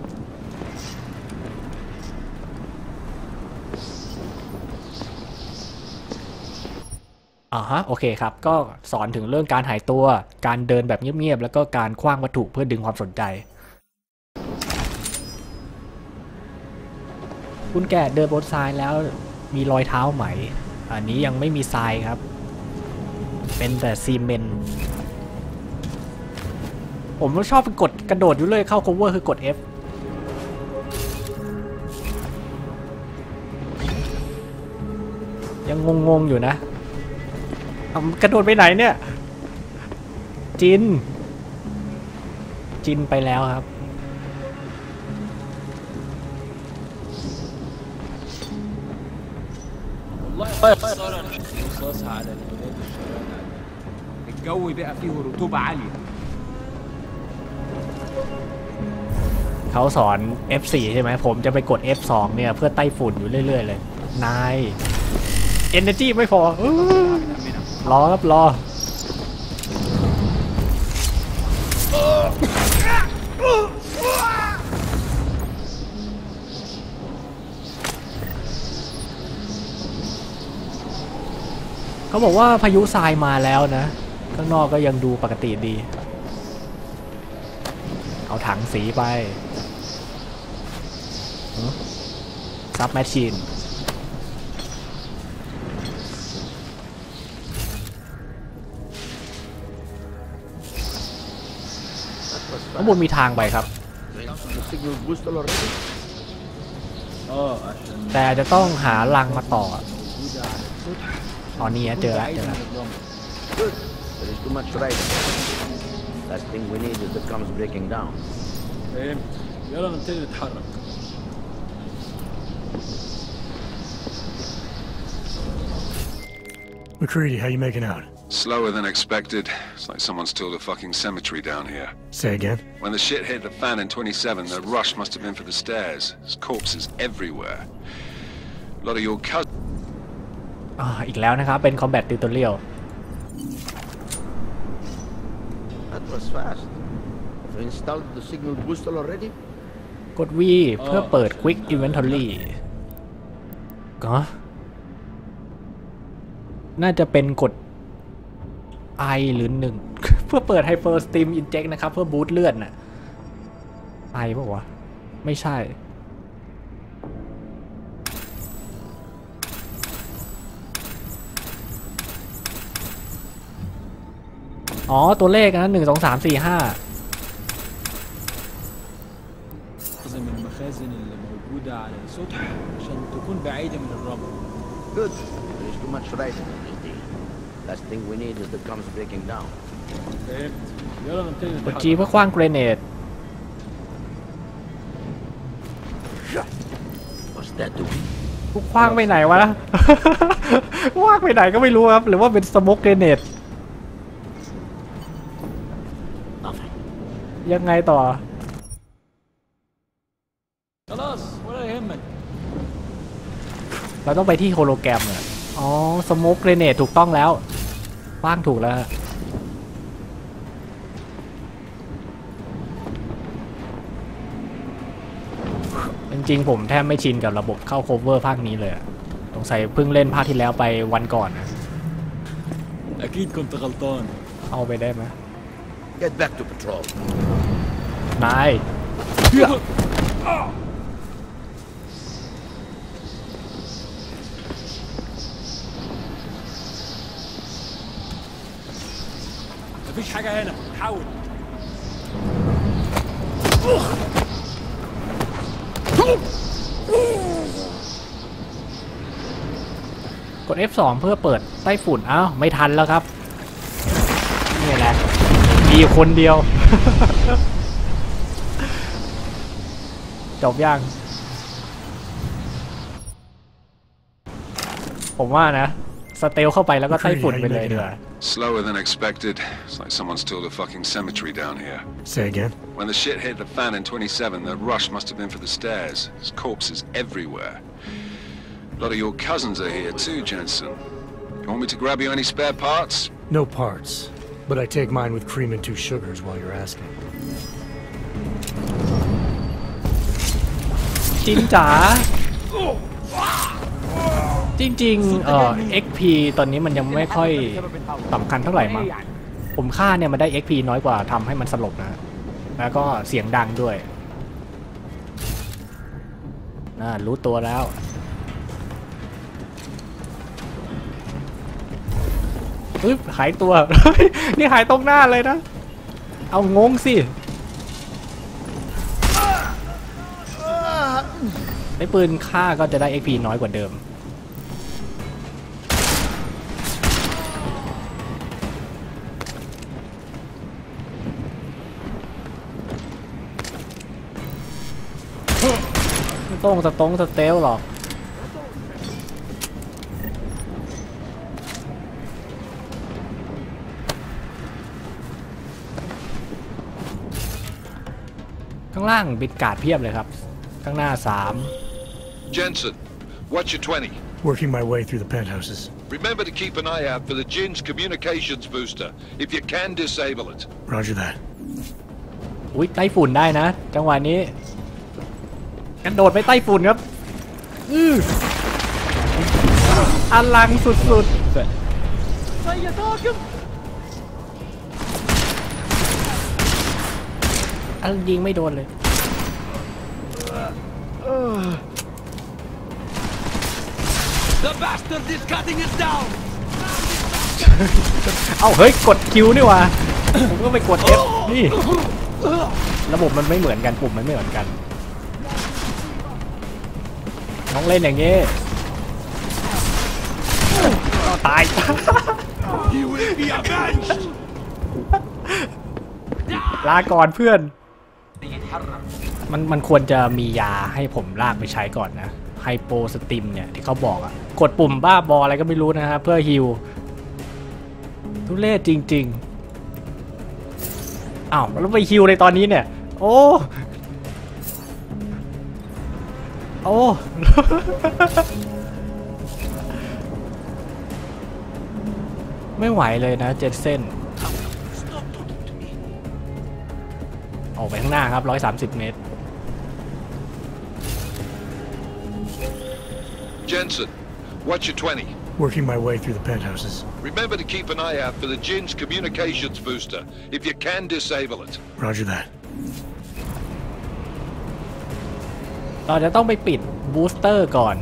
Speaker 1: โอเคครับก็สอนถึงเรื่องการหายตัวการเดินแบบเงียบๆแล้วก็การขว้างวัตถุเพื่อดึงความสนใจคุณแกเดินบนทรายแล้วมีรอยเท้าไหมอันนี้ยังไม่มีทรายครับเป็นแต่ซีเมนต์ผมชอบกดกระโดดอยู่เลยเข้า cover คือกด F ยังงงๆอยู่นะกระโดดไปไหนเนี่ยจินไปแล้วครับ
Speaker 8: الجو بقى فيه رطوبة عالية
Speaker 1: เขาสอน F4 ใช่ไหมผมจะไปกด F2 เนี่ยเพื่อไต้ฝุ่นอยู่เรื่อยๆเลยนาย Energy ไม่พอรอครับรอเขาบอกว่าพายุทรายมาแล้วนะข้างนอกก็ยังดูปกติดีเอาถังสีไปซับแมชชีนข้างบนมีทางไปครับแต่จะต้องหารังมาต่อตอนนี้เจอแล้ว
Speaker 9: There's too much riding. Last thing we need is the comms breaking down.
Speaker 8: يلا نبتدي نتحرك.
Speaker 2: McCready, how you making out?
Speaker 5: Slower than expected. It's like someone's tilled a fucking cemetery down here.
Speaker 2: Say again?
Speaker 5: When the shit hit the fan in 27, the rush must have been for the stairs. There's corpses everywhere. A lot of your cousins.
Speaker 1: อีกแล้วนะครับเป็น combat tutorial
Speaker 9: That was fast. You installed the signal booster already?
Speaker 1: กด V เพื่อเปิด Quick Inventory ก็น่าจะเป็นกด I หรือ1 เพื่อเปิด Hyper Steam Inject นะครับเพื่อบูสต์เลือดน่ะ I ป่าววะไม่ใช่ตัวเลขนะ1 2 3 4 5
Speaker 8: لازم المخازن اللي موجودة على السطح عشان تكون بعيدة من الرمل.
Speaker 9: Good. There's too much riding in this deal. Last thing we need is the comms breaking down.
Speaker 8: فهمت. يلا نبتدي
Speaker 1: กด G
Speaker 8: نتحرك.
Speaker 1: เพื่อขว้างเกรเนด
Speaker 9: What's that doing?
Speaker 1: ขว้างไปไหนวะ ขว้างไปไหนก็ไม่รู้ครับหรือว่าเป็นสโมกเกรเนด
Speaker 9: Nothing.
Speaker 1: ยังไงต่อ
Speaker 8: خلاص ولا يهمك.
Speaker 1: เราต้องไปที่โฮโลแกรมอ่ะสโมกเกรเนดถูกต้องแล้วขว้างถูกแล้วริงๆผมแทบไม่ชินกับระบบเข้า cover ภาคนี้เลยสงสัยเพิ่งเล่นภาคที่แล้วไปวันก่อนนะ
Speaker 8: أكيد كنت غلطان
Speaker 1: เอาไปได้ไหม
Speaker 9: Get back to patrol.
Speaker 1: นาย
Speaker 8: مفيش حاجة هنا حاول
Speaker 1: กด F2 เพื่อเปิดไต้ฝุ่นอ้าวไม่ทันแล้วครับนี่แหละมีคนเดียว จบยังผมว่านะสเตลเข้าไปแล้วก็ไต้ฝุ่นไปเลยเถอะ
Speaker 5: Slower than expected. It's like someone's tilled a fucking cemetery down here.
Speaker 2: Say again?
Speaker 5: When the shit hit the fan in 27, the rush must have been for the stairs. There's corpses everywhere. A lot of your cousins are here too, Jensen. You want me to grab you any spare parts?
Speaker 2: No parts. But I take mine with cream and 2 sugars while you're asking.
Speaker 1: จินจ๋าจริงๆXP ตอนนี้มันยังไม่ค่อยสำคัญเท่าไหร่มั้งผมฆ่าเนี่ยมันได้ XP น้อยกว่าทำให้มันสลบนะแล้วก็เสียงดังด้วยรู้ตัวแล้วหายตัว นี่หายตรงหน้าเลยนะเอางงสิไอ้ปืนฆ่าก็จะได้ XP น้อยกว่าเดิมไม่ต้องสเตลหรอกข้างล่างบิดการ์ดเพียบเลยครับข้างหน้า3
Speaker 4: Jensen, what's your 20?
Speaker 2: Working my way through the penthouses.
Speaker 4: Remember to keep an eye out for the Jin's communications booster. If you can, disable it.
Speaker 2: Roger that.
Speaker 1: อุ๊ยไต้ฝุ่นได้นะจังหวะนี้กระโดดไปไต้ฝุ่นครับอลังสุดๆยิงไม่โดนเลย
Speaker 8: The bastard is cutting it down
Speaker 1: เอาเฮ้ยกดคิวนี่วะผมก็ไปกด F นี่ระบบมันไม่เหมือนกันปุ่มมันไม่เหมือนกันน้องเล่นอย่างงี้ตาย ลาก่อนเพื่อนมันควรจะมียาให้ผมลากไปใช้ก่อนนะไฮโปสติมเนี่ยที่เขาบอกอะกดปุ่มบ้าบออะไรก็ไม่รู้นะฮะเพื่อฮิลทุเรศจริงๆอ้าวแล้วไปฮิลในตอนนี้เนี่ยโอ้ไม่ไหวเลยนะเจ็ดเส้นออกไปข้างหน้าครับ130 เมตร
Speaker 4: Jensen, what's your 20?
Speaker 2: Working my way through the penthouses.
Speaker 4: Remember to keep an eye out for the Jin's communications booster. If you can, disable it.
Speaker 2: Roger that.
Speaker 1: เราจะต้องไปปิดบูสเตอร์ก่อน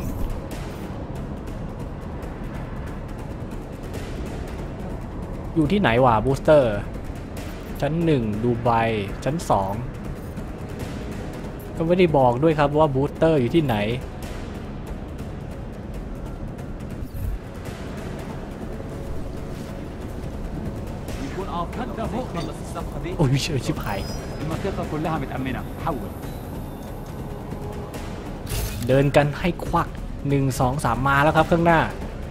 Speaker 1: อยู่ที่ไหนวะบูสเตอร์ชั้น1ดูไบชั้น2ก็ไม่ได้บอกด้วยครับว่าบูสเตอร์อยู่ที่ไหนโอ้ยชิบหายเดินกันให้ควัก1 2 3มาแล้วครับข้างหน้า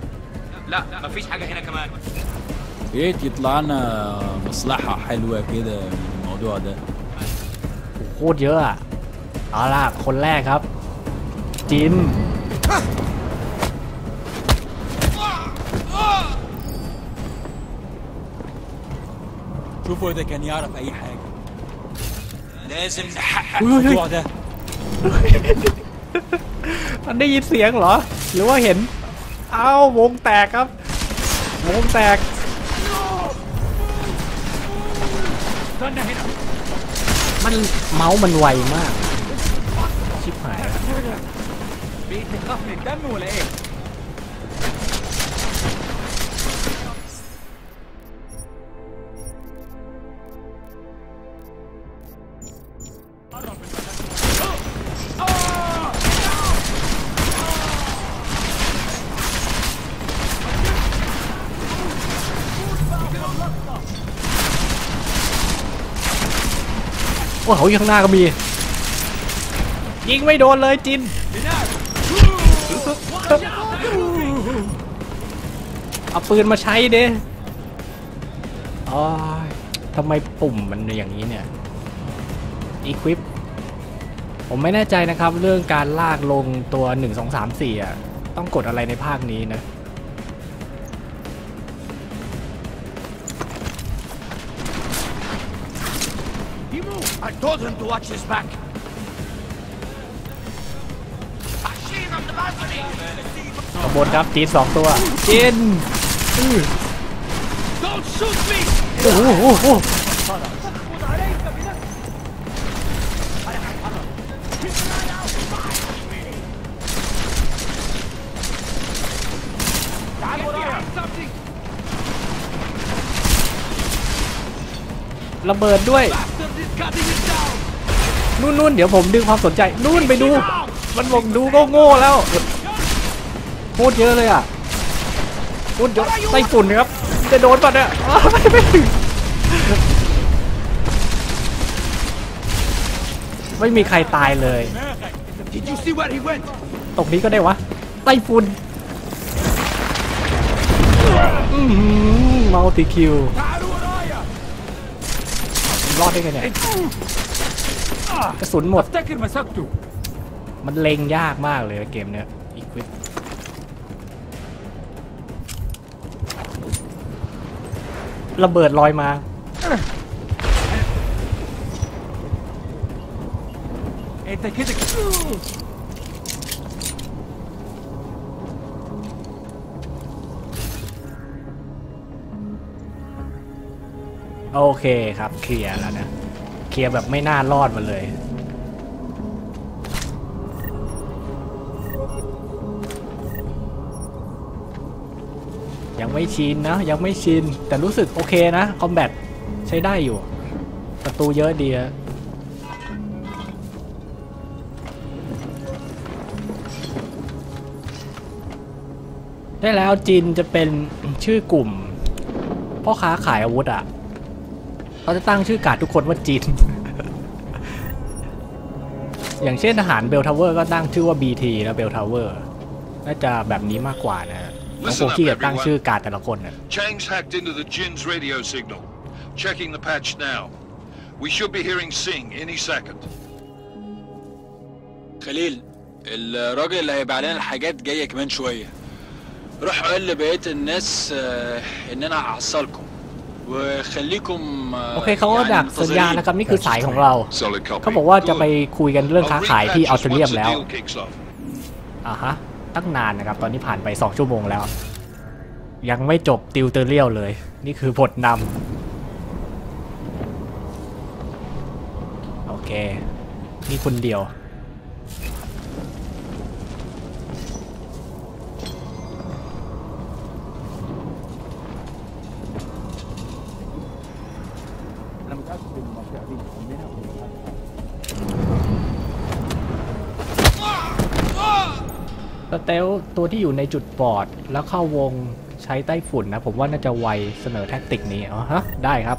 Speaker 8: ريت يطلع لنا مصلحة حلوة كده من الموضوع ده
Speaker 1: โคตรเยอะอ่ะเอาล่ะคนแรกครับจิน
Speaker 8: شوفوا إذا كان يعرف أي حاجة لازم نحقق الموضوع ده
Speaker 1: มันได้ยินเสียงเหรอหรือว่าเห็นเอ้าวงแตกครับวงแตกมันเมาส์มันไวมากชิบหายโอ้เขาอยู่ข้างหน้าก็มียิงไม่โดนเลยจินเอาปืนมาใช้เด้อ๋อทำไมปุ่มมันอย่างนี้เนี่ย Equip ผมไม่แน่ใจนะครับเรื่องการลากลงตัว1 2 3 4อ่ะต้องกดอะไรในภาคนี้นะ
Speaker 9: I told him to watch his back.
Speaker 1: ขบวนครับจีน2ตัวจีนโอ้โหระเบิดด้วยนู่นเดี๋ยวผมดึงความสนใจนู่นไปดูมันบอกดูก็โง่แล้วโคตรเยอะเลยอ่ะโคตรเยอะไต้ฝุ่นครับจะโดนป่ะเนี่ยไม่ถึงไม่มีใครตายเลยตรงนี้ก็ได้วะไต้ฝุ่นมัลติคิวรอดได้ไงเนี่ยกระสุนหมดมันเล็งยากมากเลยเกมเนี้ยEquip ระเบิดลอยมาโอเคครับเคลียร์แล้วนะเคลียร์แบบไม่น่ารอดมาเลยยังไม่ชินนะยังไม่ชินแต่รู้สึกโอเคนะคอมแบทใช้ได้อยู่ศัตรูเยอะดีได้แล้วจินจะเป็นชื่อกลุ่มพ่อค้าขายอาวุธอ่ะเขาจะตั้งชื่อการ์ดทุกคนว่าจิน อย่างเช่นทหารเบลทาวเวอร์ก็ตั้งชื่อว่า BT นะเบลทาวเวอร์น่าจะแบบนี้มากกว่านะน้องโฟกี้จะตั้งชื่อการ์ดแต่ละคนนะ
Speaker 6: Chang's hacked into the Jin's radio signal. Checking the patch now. We should be hearing Singh any second.
Speaker 8: خليل الراجل اللي هيبيع لنا الحاجات جايه كمان شويه روح قول لبقيه الناس ان انا هحصلكم وخليكم
Speaker 1: โอเคเขาก็ดักสัญญานะครับนี่คือสายของเราเขาบอกว่าจะไปคุยกันเรื่องค้าขายที่ออสเตรเลียแล้วฮะตั้งนานนะครับตอนนี้ผ่านไป2 ชั่วโมงแล้วยังไม่จบติวเตอร์เรียลเลยนี่คือบทนำโอเคนี่คนเดียวสเตลตัวที่อยู่ในจุดบอดแล้วเข้าวงใช้ไต้ฝุ่นนะผมว่าน่าจะไวเสนอแท็กติกนี้ฮะได้ครับ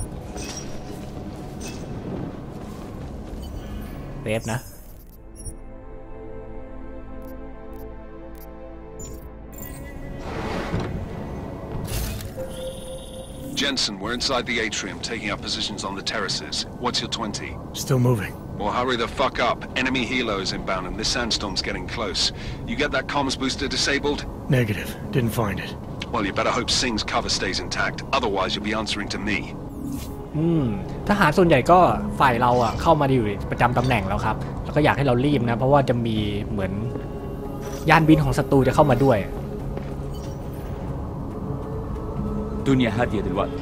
Speaker 1: เซฟนะ
Speaker 5: Jensen, we're inside the atrium, taking up positions on the terraces. What's your 20?
Speaker 2: Still moving.
Speaker 5: Well, hurry the fuck up. Enemy helos inbound and this sandstorm's getting close. You get that comms booster disabled?
Speaker 2: Negative. Didn't find it.
Speaker 5: Well, you better hope Singh's cover stays intact. Otherwise, you'll be answering to me.
Speaker 1: ทหารส่วนใหญ่ก็ฝ่ายเราอ่ะเข้ามาอยู่ประจำตำแหน่งแล้วครับแล้วก็อยากให้เรารีบนะเพราะว่าจะมีเหมือนยานบินของศัตรูจะเข้ามาด้วย
Speaker 10: الدنيا هادية دلوقتي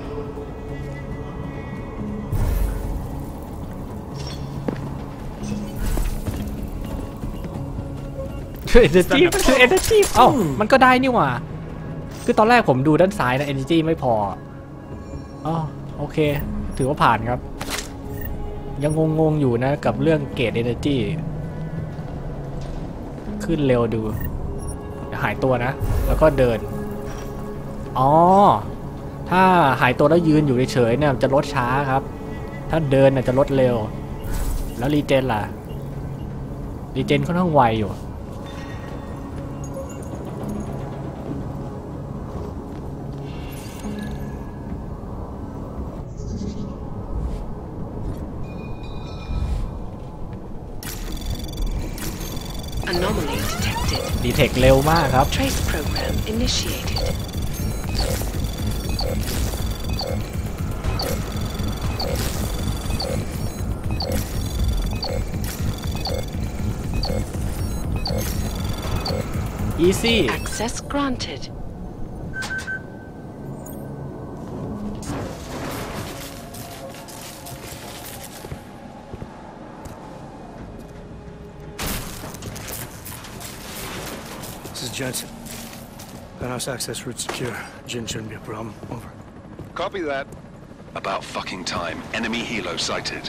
Speaker 1: energy คือ energy เอ้ามันก็ได้นี่หว่าคือตอนแรกผมดูด้านซ้ายนะ energy ไม่พออ๋อโอเคถือว่าผ่านครับยังงงอยู่นะกับเรื่องเกรด energy ขึ้นเร็วดูหายตัวนะแล้วก็เดินอ๋อถ้าหายตัวแล้วยืนอยู่เฉยๆเนี่ยจะลดช้าครับถ้าเดินเนี่ยจะลดเร็วแล้วรีเจนล่ะรีเจนค่อนข้างไวอยู่
Speaker 7: Anomaly detected.
Speaker 1: ดีเทคเร็วมากครับ
Speaker 7: Trace program initiated.
Speaker 1: Easy
Speaker 7: Access granted.
Speaker 2: This is Jensen. Penthouse access route secure. Jin shouldn't be a problem. Over.
Speaker 5: Copy that. About fucking time. Enemy helo sighted.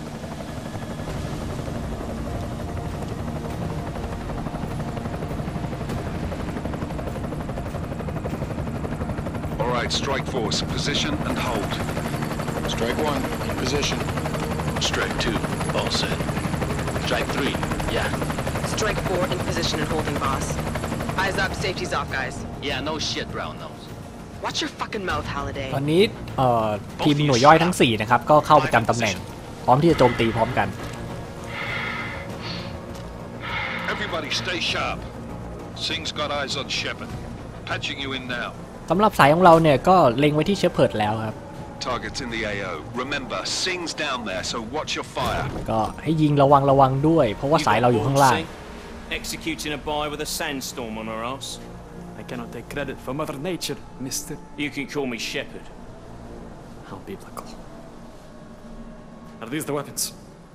Speaker 5: All right, Strike Force, position and hold.
Speaker 6: Strike 1, in position.
Speaker 11: Strike 2, all set. Strike 3, yeah.
Speaker 12: Strike 4 in position and holding, boss. Eyes up, safety's off, guys.
Speaker 11: Yeah, no shit, brown nose.
Speaker 12: Watch your fucking mouth, Halliday.
Speaker 1: ตอนนี้ทีมหน่วยย่อยทั้ง4นะครับก็เข้าประจำตำแหน่งพร้อมที่จะโจมตีพร้อมกัน
Speaker 6: Everybody stay sharp. Singh's got eyes on Shepard. Patching you in now.
Speaker 1: สำหรับสายของเราเนี่ยก็เล็งไว้ที่เชฟเพิร์ดแล้วครับ
Speaker 5: Targets in the AO. Remember, Singh's down there, so watch your fire.
Speaker 1: ก็ให้ยิงระวังด้วยเพราะว่าสายเราอยู่ข้างล่าง
Speaker 10: Executing a buy with a sandstorm on our ass.
Speaker 13: I cannot take credit for Mother Nature, mister.
Speaker 10: You can call me Shepard.
Speaker 13: How biblical. Are these the weapons?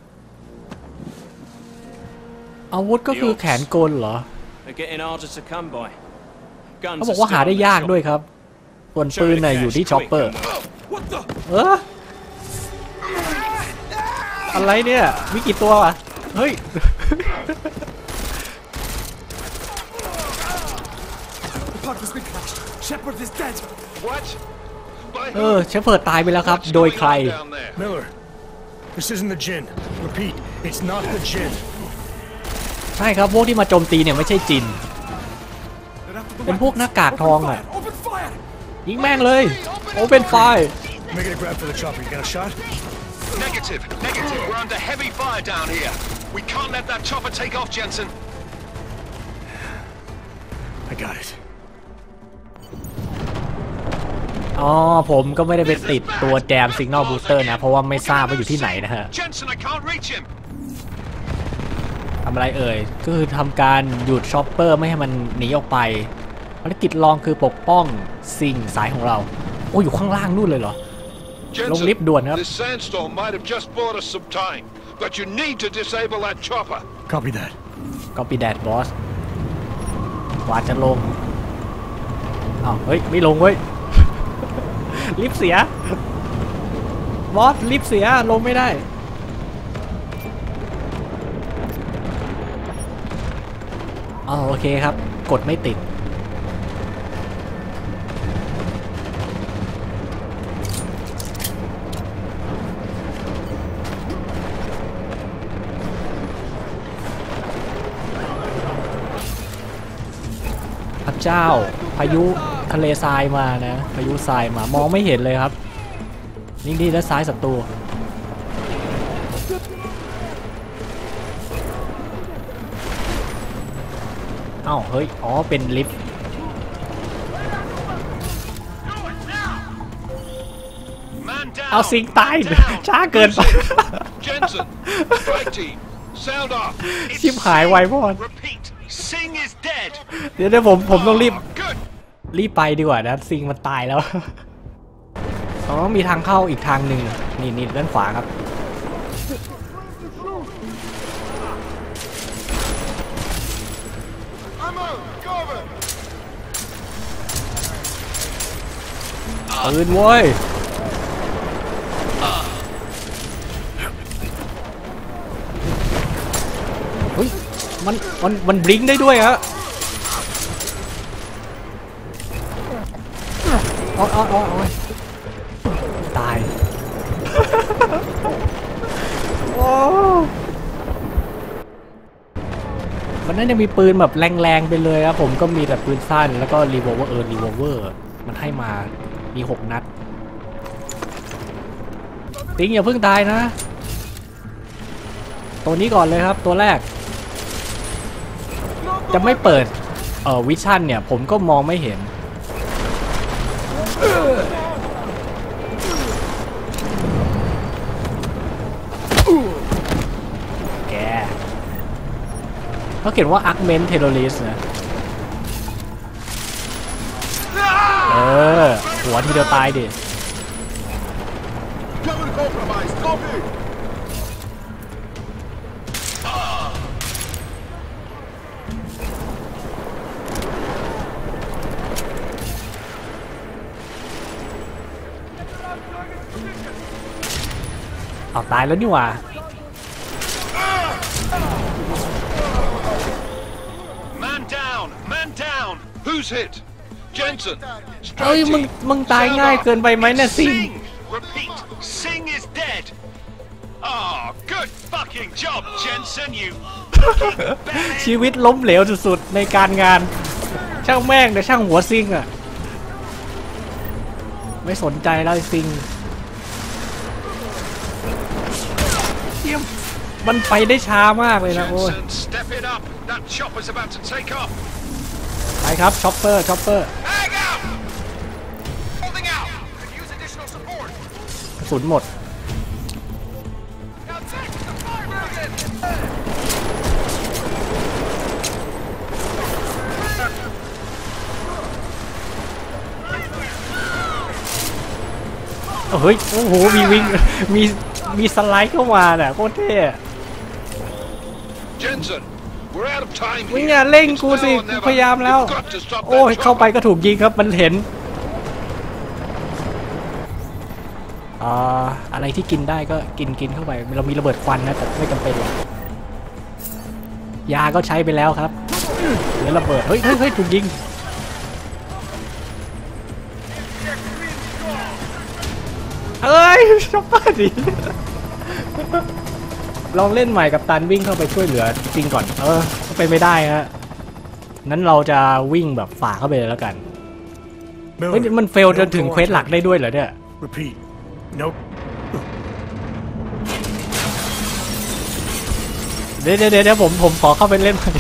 Speaker 1: อาวุธก็คือแขนกลเหรอ
Speaker 10: They're getting harder to come by.
Speaker 1: เขาบอกว่าหาได้ยากด้วยครับส่วนปืนเนี่ยอยู่ที่ช็อปเปอร์อะไรเนี่ยมีกี่ตัววะเฮ้ย
Speaker 2: Shepard is dead.
Speaker 6: What?
Speaker 1: เชฟเพิร์ดตายไปแล้วครับโดยใคร
Speaker 2: Miller, this isn't the Jinn. Repeat, it's not the Jinn.
Speaker 1: ใช่ครับพวกที่มาโจมตีเนี่ยไม่ใช่จินเป็นพวกหน้ากากทองอ่ะยิงแม่งเลยโอเปนไฟ
Speaker 2: Making a grab for the chopper. You got a shot?
Speaker 5: Negative. We're under heavy fire down here. We can't let that chopper take off, Jensen.
Speaker 2: I got it.
Speaker 1: อ๋อผมก็ไม่ได้ไปติดตัวแจม Signal Booster นะเพราะว่าไม่ทราบว่าอยู่ที่ไหนนะฮะ
Speaker 5: Jensen, I can't reach him.
Speaker 1: ทำอะไรเอ่ยก็คือทำการหยุดช็อปเปอร์ไม่ให้มันหนีออกไปภารกิจรองคือปกป้องสิ่งสายของเราโอ้อยู่ข้างล่างนู่นเลยเหรอลงลิฟต์ด่วนครับ
Speaker 6: This sandstorm might have just bought us some time, but you need to disable that chopper.
Speaker 2: Copy that.
Speaker 1: Copy that, boss. กว่าจะลงอ้าวเฮ้ยไม่ลงเว้ย ลิฟต์เสียบอสลิฟต์เสียลงไม่ได้อ๋อโอเคครับกดไม่ติดพระเจ้าพายุทะเลทรายมานะพายุทรายมามองไม่เห็นเลยครับนิ่งดีด้านซ้ายศัตรูอ้าวเฮ้ยอ๋อเป็นลิฟต์
Speaker 5: Man down.
Speaker 1: เอาซิงตายช้าเกินไป
Speaker 6: Jensen, strike team, sound off.
Speaker 1: ชิบหายไวพอด
Speaker 6: Repeat, Singh is dead.
Speaker 1: เดี๋ยวผมต้องรีบไปดีกว่านะซิงมันตายแล้วอ๋อมีทางเข้าอีกทางหนึ่งนี่ด้านขวาครับปืนโว้ยเฮ้ยมันบลิงได้ด้วยฮะอ๋อตายโอ้มันน่าจะมีปืนแบบแรงๆไปเลยครับผมก็มีแต่ปืนสั้นแล้วก็รีโวลเวอร์มันให้มามี6 นัดติงอย่าเพิ่งตายนะตัวนี้ก่อนเลยครับตัวแรกจะไม่เปิดวิชั่นเนี่ยผมก็มองไม่เห็นแกเขาเขียนว่า Augment Terrorist นะหัวทีเดียวตายดิเอาตายแล้วนี่หว่า
Speaker 6: Man down. Who's hit? Jensen.
Speaker 1: เอ้ยมึงตายง่ายเกินไปไหมเนี่ยซิง
Speaker 6: Repeat, Singh is dead. Oh, good fucking job, Jensen. You
Speaker 1: ชีวิตล้มเหลวสุดๆในการงานช่างแม่งแต่ช่างหัวซิงอ่ะไม่สนใจแล้วซิงมันไปได้ช้ามากเลยนะโอ้ยไปครับช็อปเปอร์กระสุนหมดเฮ้ยโอ้โหมีวิ่งมีสไลด์เข้ามาเนี่ยโคตรเท่วิ่งเนี่ยเร่งกูสิกูพยายามแล้วโอ้ยเข้าไปก็ถูกยิงครับมันเห็นอะไรที่กินได้ก็กินเข้าไปเรามีระเบิดควันนะแต่ไม่จำเป็นหรอกยาก็ใช้ไปแล้วครับเหลือระเบิดเฮ้ยถูกยิงเอ้ยช็อปเปอร์ดิลองเล่นใหม่กับตันวิ่งเข้าไปช่วยเหลือจริงก่อนไปไม่ได้ฮะนั้นเราจะวิ่งแบบฝ่าเข้าไปเลยแล้วกันเฮ้ยมันเฟลจนถึงเควสหลักได้ด้วยเหรอเนี่ย
Speaker 2: Repeat. Nope.
Speaker 1: เดี๋ยวผมขอเข้าไปเล่นใหม่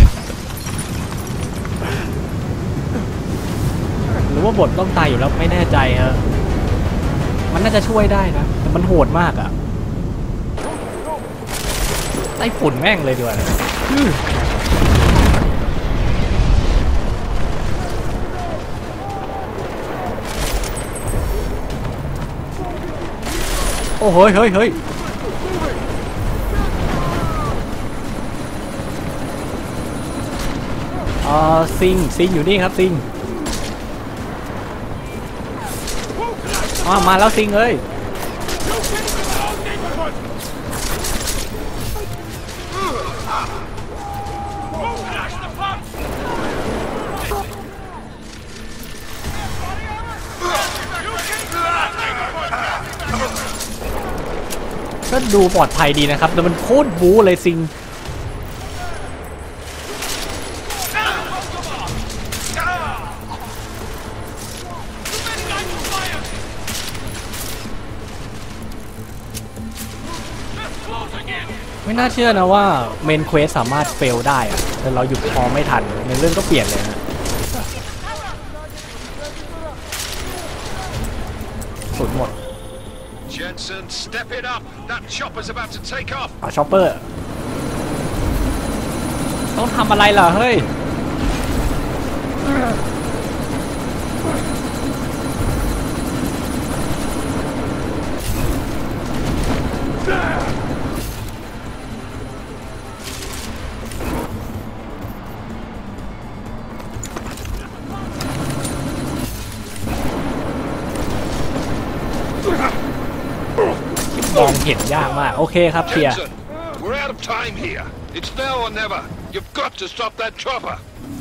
Speaker 1: หรือว่าบทต้องตายอยู่แล้วไม่แน่ใจฮะมันน่าจะช่วยได้นะแต่มันโหดมากอ่ะไต้ฝุ่นแม่งเลยดีกว่าโอ้เฮ้ยซิงอยู่นี่ครับซิงมาแล้วซิงเอ้ยก็ดูปลอดภัยดีนะครับแต่มันโคตรบู๊เลยซิงไม่น่าเชื่อนะว่าเมนเควสสามารถเฟลได้อะแต่เราหยุดพอไม่ทันในเรื่องก็เปลี่ยนเลยนะสุดหมด
Speaker 6: Jensen Jensen, step it up. That chopper's about to take off.
Speaker 1: ช็อปเปอร์ต้องทำอะไรล่ะเฮ้ยมองเห็นยากมากโอเคครับเพีย
Speaker 6: We're out of time here. It's now or never. You've got to stop that chopper.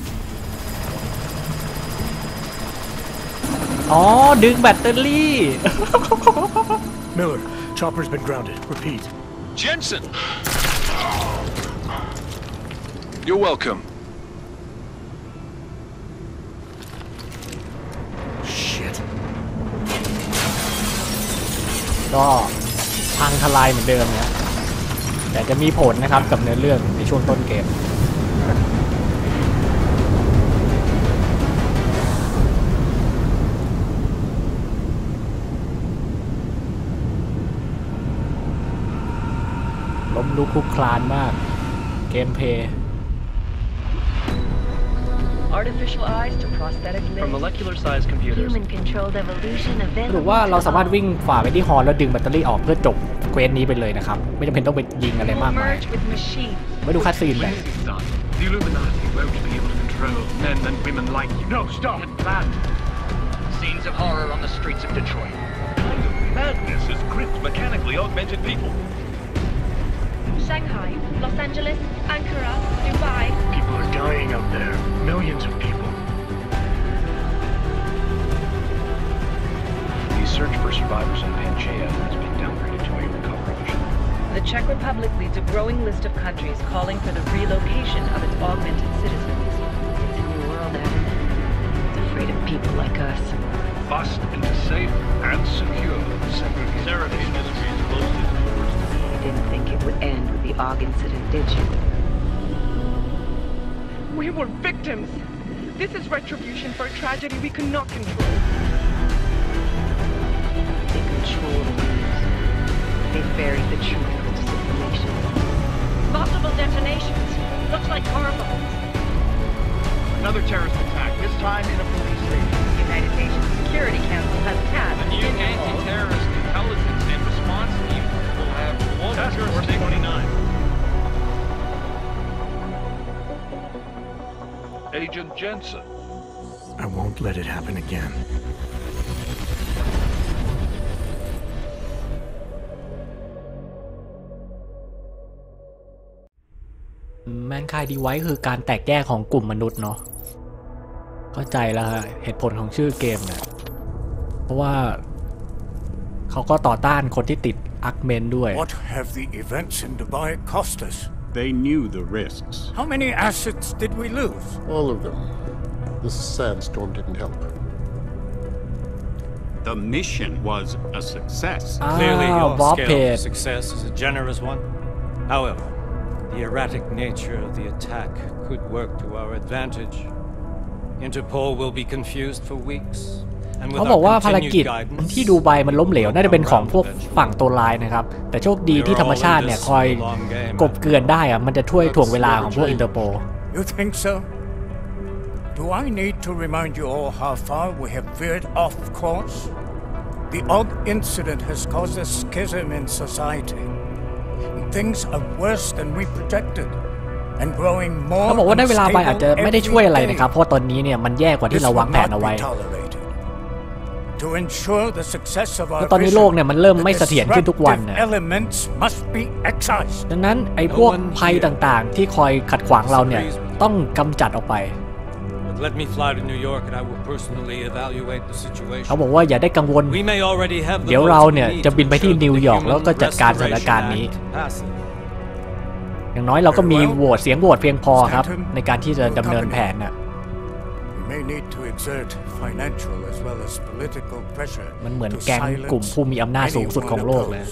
Speaker 1: อ๋อดึงแบตเตอรี่
Speaker 2: Miller, chopper's been grounded. Repeat.
Speaker 6: Jensen! You're welcome.
Speaker 2: Shit.
Speaker 1: ก็พังทลายเหมือนเดิมนะแต่จะมีผลนะครับกับเนื้อเรื่องในช่วงต้นเกมล้มลุกคลุกคลานมากเกมเพลย์
Speaker 3: Artificial eyes to prosthetic limbs.
Speaker 11: From molecular-sized computers.
Speaker 3: Human-controlled evolution of venom.
Speaker 1: หรือว่าเราสามารถวิ่งฝ่าไปที่ฮอลแล้วดึงแบตเตอรี่ออกเพื่อจบเควสนี้ไปเลยนะครับไม่จำเป็นต้องไปยิงอะไรมากมายมาดูคัสซีนแบบ
Speaker 11: The Illuminati won't be able to control men and women like you.
Speaker 2: No, stop!
Speaker 11: That. Scenes of horror on the streets of Detroit.
Speaker 14: Kind of madness has gripped mechanically augmented people.
Speaker 3: Shanghai, Los Angeles, Ankara, Dubai.
Speaker 2: People are dying out there. Millions of people.
Speaker 11: The search for survivors in Pangaea has been downgraded to a recovery mission.
Speaker 15: The Czech Republic leads a growing list of countries calling for the relocation of its augmented citizens.
Speaker 3: It's a new world, Adam. It's afraid of people like us.
Speaker 14: Bust into safe and secure segregation. Seraphim Industries closed its doors.
Speaker 15: You didn't think it would end with the AUG incident, did you?
Speaker 12: We were victims. This is retribution for a tragedy we could not control.
Speaker 15: They control the news. They buried the truth with disinformation.
Speaker 3: Multiple detonations. Looks like horribles.
Speaker 14: Another terrorist attack, this time in a police station.
Speaker 15: The United Nations Security Council has passed
Speaker 14: The new anti-terrorist intelligence and response team will have Task Force 29.
Speaker 6: Agent Jensen.
Speaker 2: I won't let it happen again.
Speaker 1: Mankind Device คือการแตกแยกของกลุ่มมนุษย์เนาะเข้าใจแล้วฮะเหตุผลของชื่อเกมเนี่ยเพราะว่าเขาก็ต่อต้านคนที่ติดอักเมนด้วย
Speaker 16: What have the events in Dubai cost us?
Speaker 17: They knew the risks.
Speaker 16: How many assets did we lose?
Speaker 17: All of them. The sandstorm didn't help.
Speaker 18: The mission was a success.
Speaker 10: Clearly, your scale of success is a generous one. However, the erratic nature of the attack could work to our advantage. Interpol will be confused for weeks.
Speaker 1: เขาบอกว่าภารกิจที่ดูไบมันล้มเหลวน่าจะเป็นของพวกฝั่งตัวร้ายนะครับแต่โชคดีที่ธรรมชาติเนี่ยคอยกบเกลื่อนได้อะมันจะช่วยถ่วงเวลาของพวกอินเตอร์โปล
Speaker 16: You think so? Do I need to remind you all how far we have veered off course? The AUG incident has caused a schism in society. Things are worse than we projected. And growing more
Speaker 1: เขาบอกว่าได้เวลาไปอาจจะไม่ได้ช่วยอะไรนะครับเพราะตอนนี้เนี่ยมันแย่กว่าที่เราวางแผนเอาไว้แล้วตอนนี้โลกเนี่ยมันเริ่มไม่เสถียรขึ้นทุกวันเนี่ยดังนั้นไอ้พวกภัยต่างๆที่คอยขัดขวางเราเนี่ยต้องกำจัดออกไปเขาบอกว่าอย่าได้กังวลเดี๋ยวเราเนี่ยจะบินไปที่นิวยอร์กแล้วก็จัดการสถานการณ์นี้อย่างน้อยเราก็มีโหวตเสียงโหวตเพียงพอครับในการที่จะดำเนินแผนน่ะมันเหมือนแก๊งกลุ่มผู้มีอำนาจสูงสุดของโลกเลย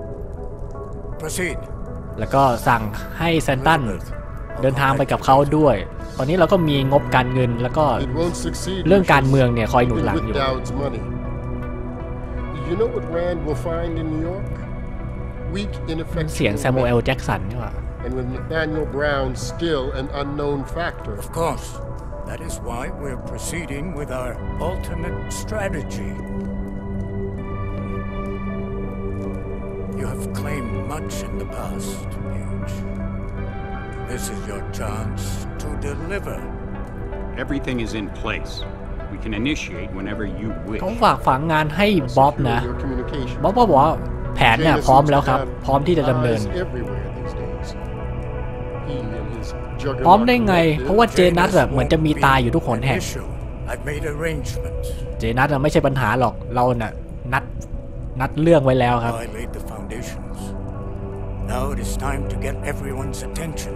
Speaker 1: แล้วก็สั่งให้แซนตันเดินทางไปกับเขาด้วยตอนนี้เราก็มีงบการเงินแล้วก็เรื่องการเมืองเนี่ยคอยหนุนหลังอยู่
Speaker 17: You know what Rand will find in New York? Weak, ineffective.
Speaker 1: เสียง Samuel Jackson นี่หว่า
Speaker 17: And with Nathaniel Brown still an unknown factor.
Speaker 16: Of course. That is why we're proceeding with our alternate strategy. You have claimed much in the past, Page. This is your chance to deliver.
Speaker 18: Everything is in place. We can initiate whenever you wish.
Speaker 1: เขาฝากฝังงานให้บ๊อบนะบ๊อบบอกว่าแผนเนี่ยพร้อมแล้วครับพร้อมที่จะดำเนินพร้อมได้ไงเพราะว่าเจนัสอะเหมือนจะมีตาอยู่ทุกหนแห่งเจนัสอะไม่ใช่ปัญหาหรอกเราน่ะนัดเรื่องไว้แล้วครับ
Speaker 16: Now it is time to get everyone's attention.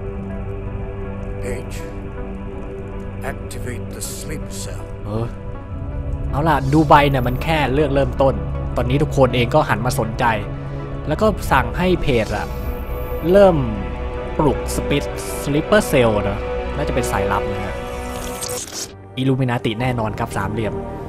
Speaker 16: Page, activate the sleep cell.
Speaker 1: เอาล่ะดูไบเนี่ยมันแค่เรื่องเริ่มต้นตอนนี้ทุกคนเองก็หันมาสนใจแล้วก็สั่งให้เพจอะเริ่มปลุกสลิปเปอร์เซลล์นะน่าจะเป็นสายลับนะฮะอิลูมินาติแน่นอนครับสามเหลี่ยม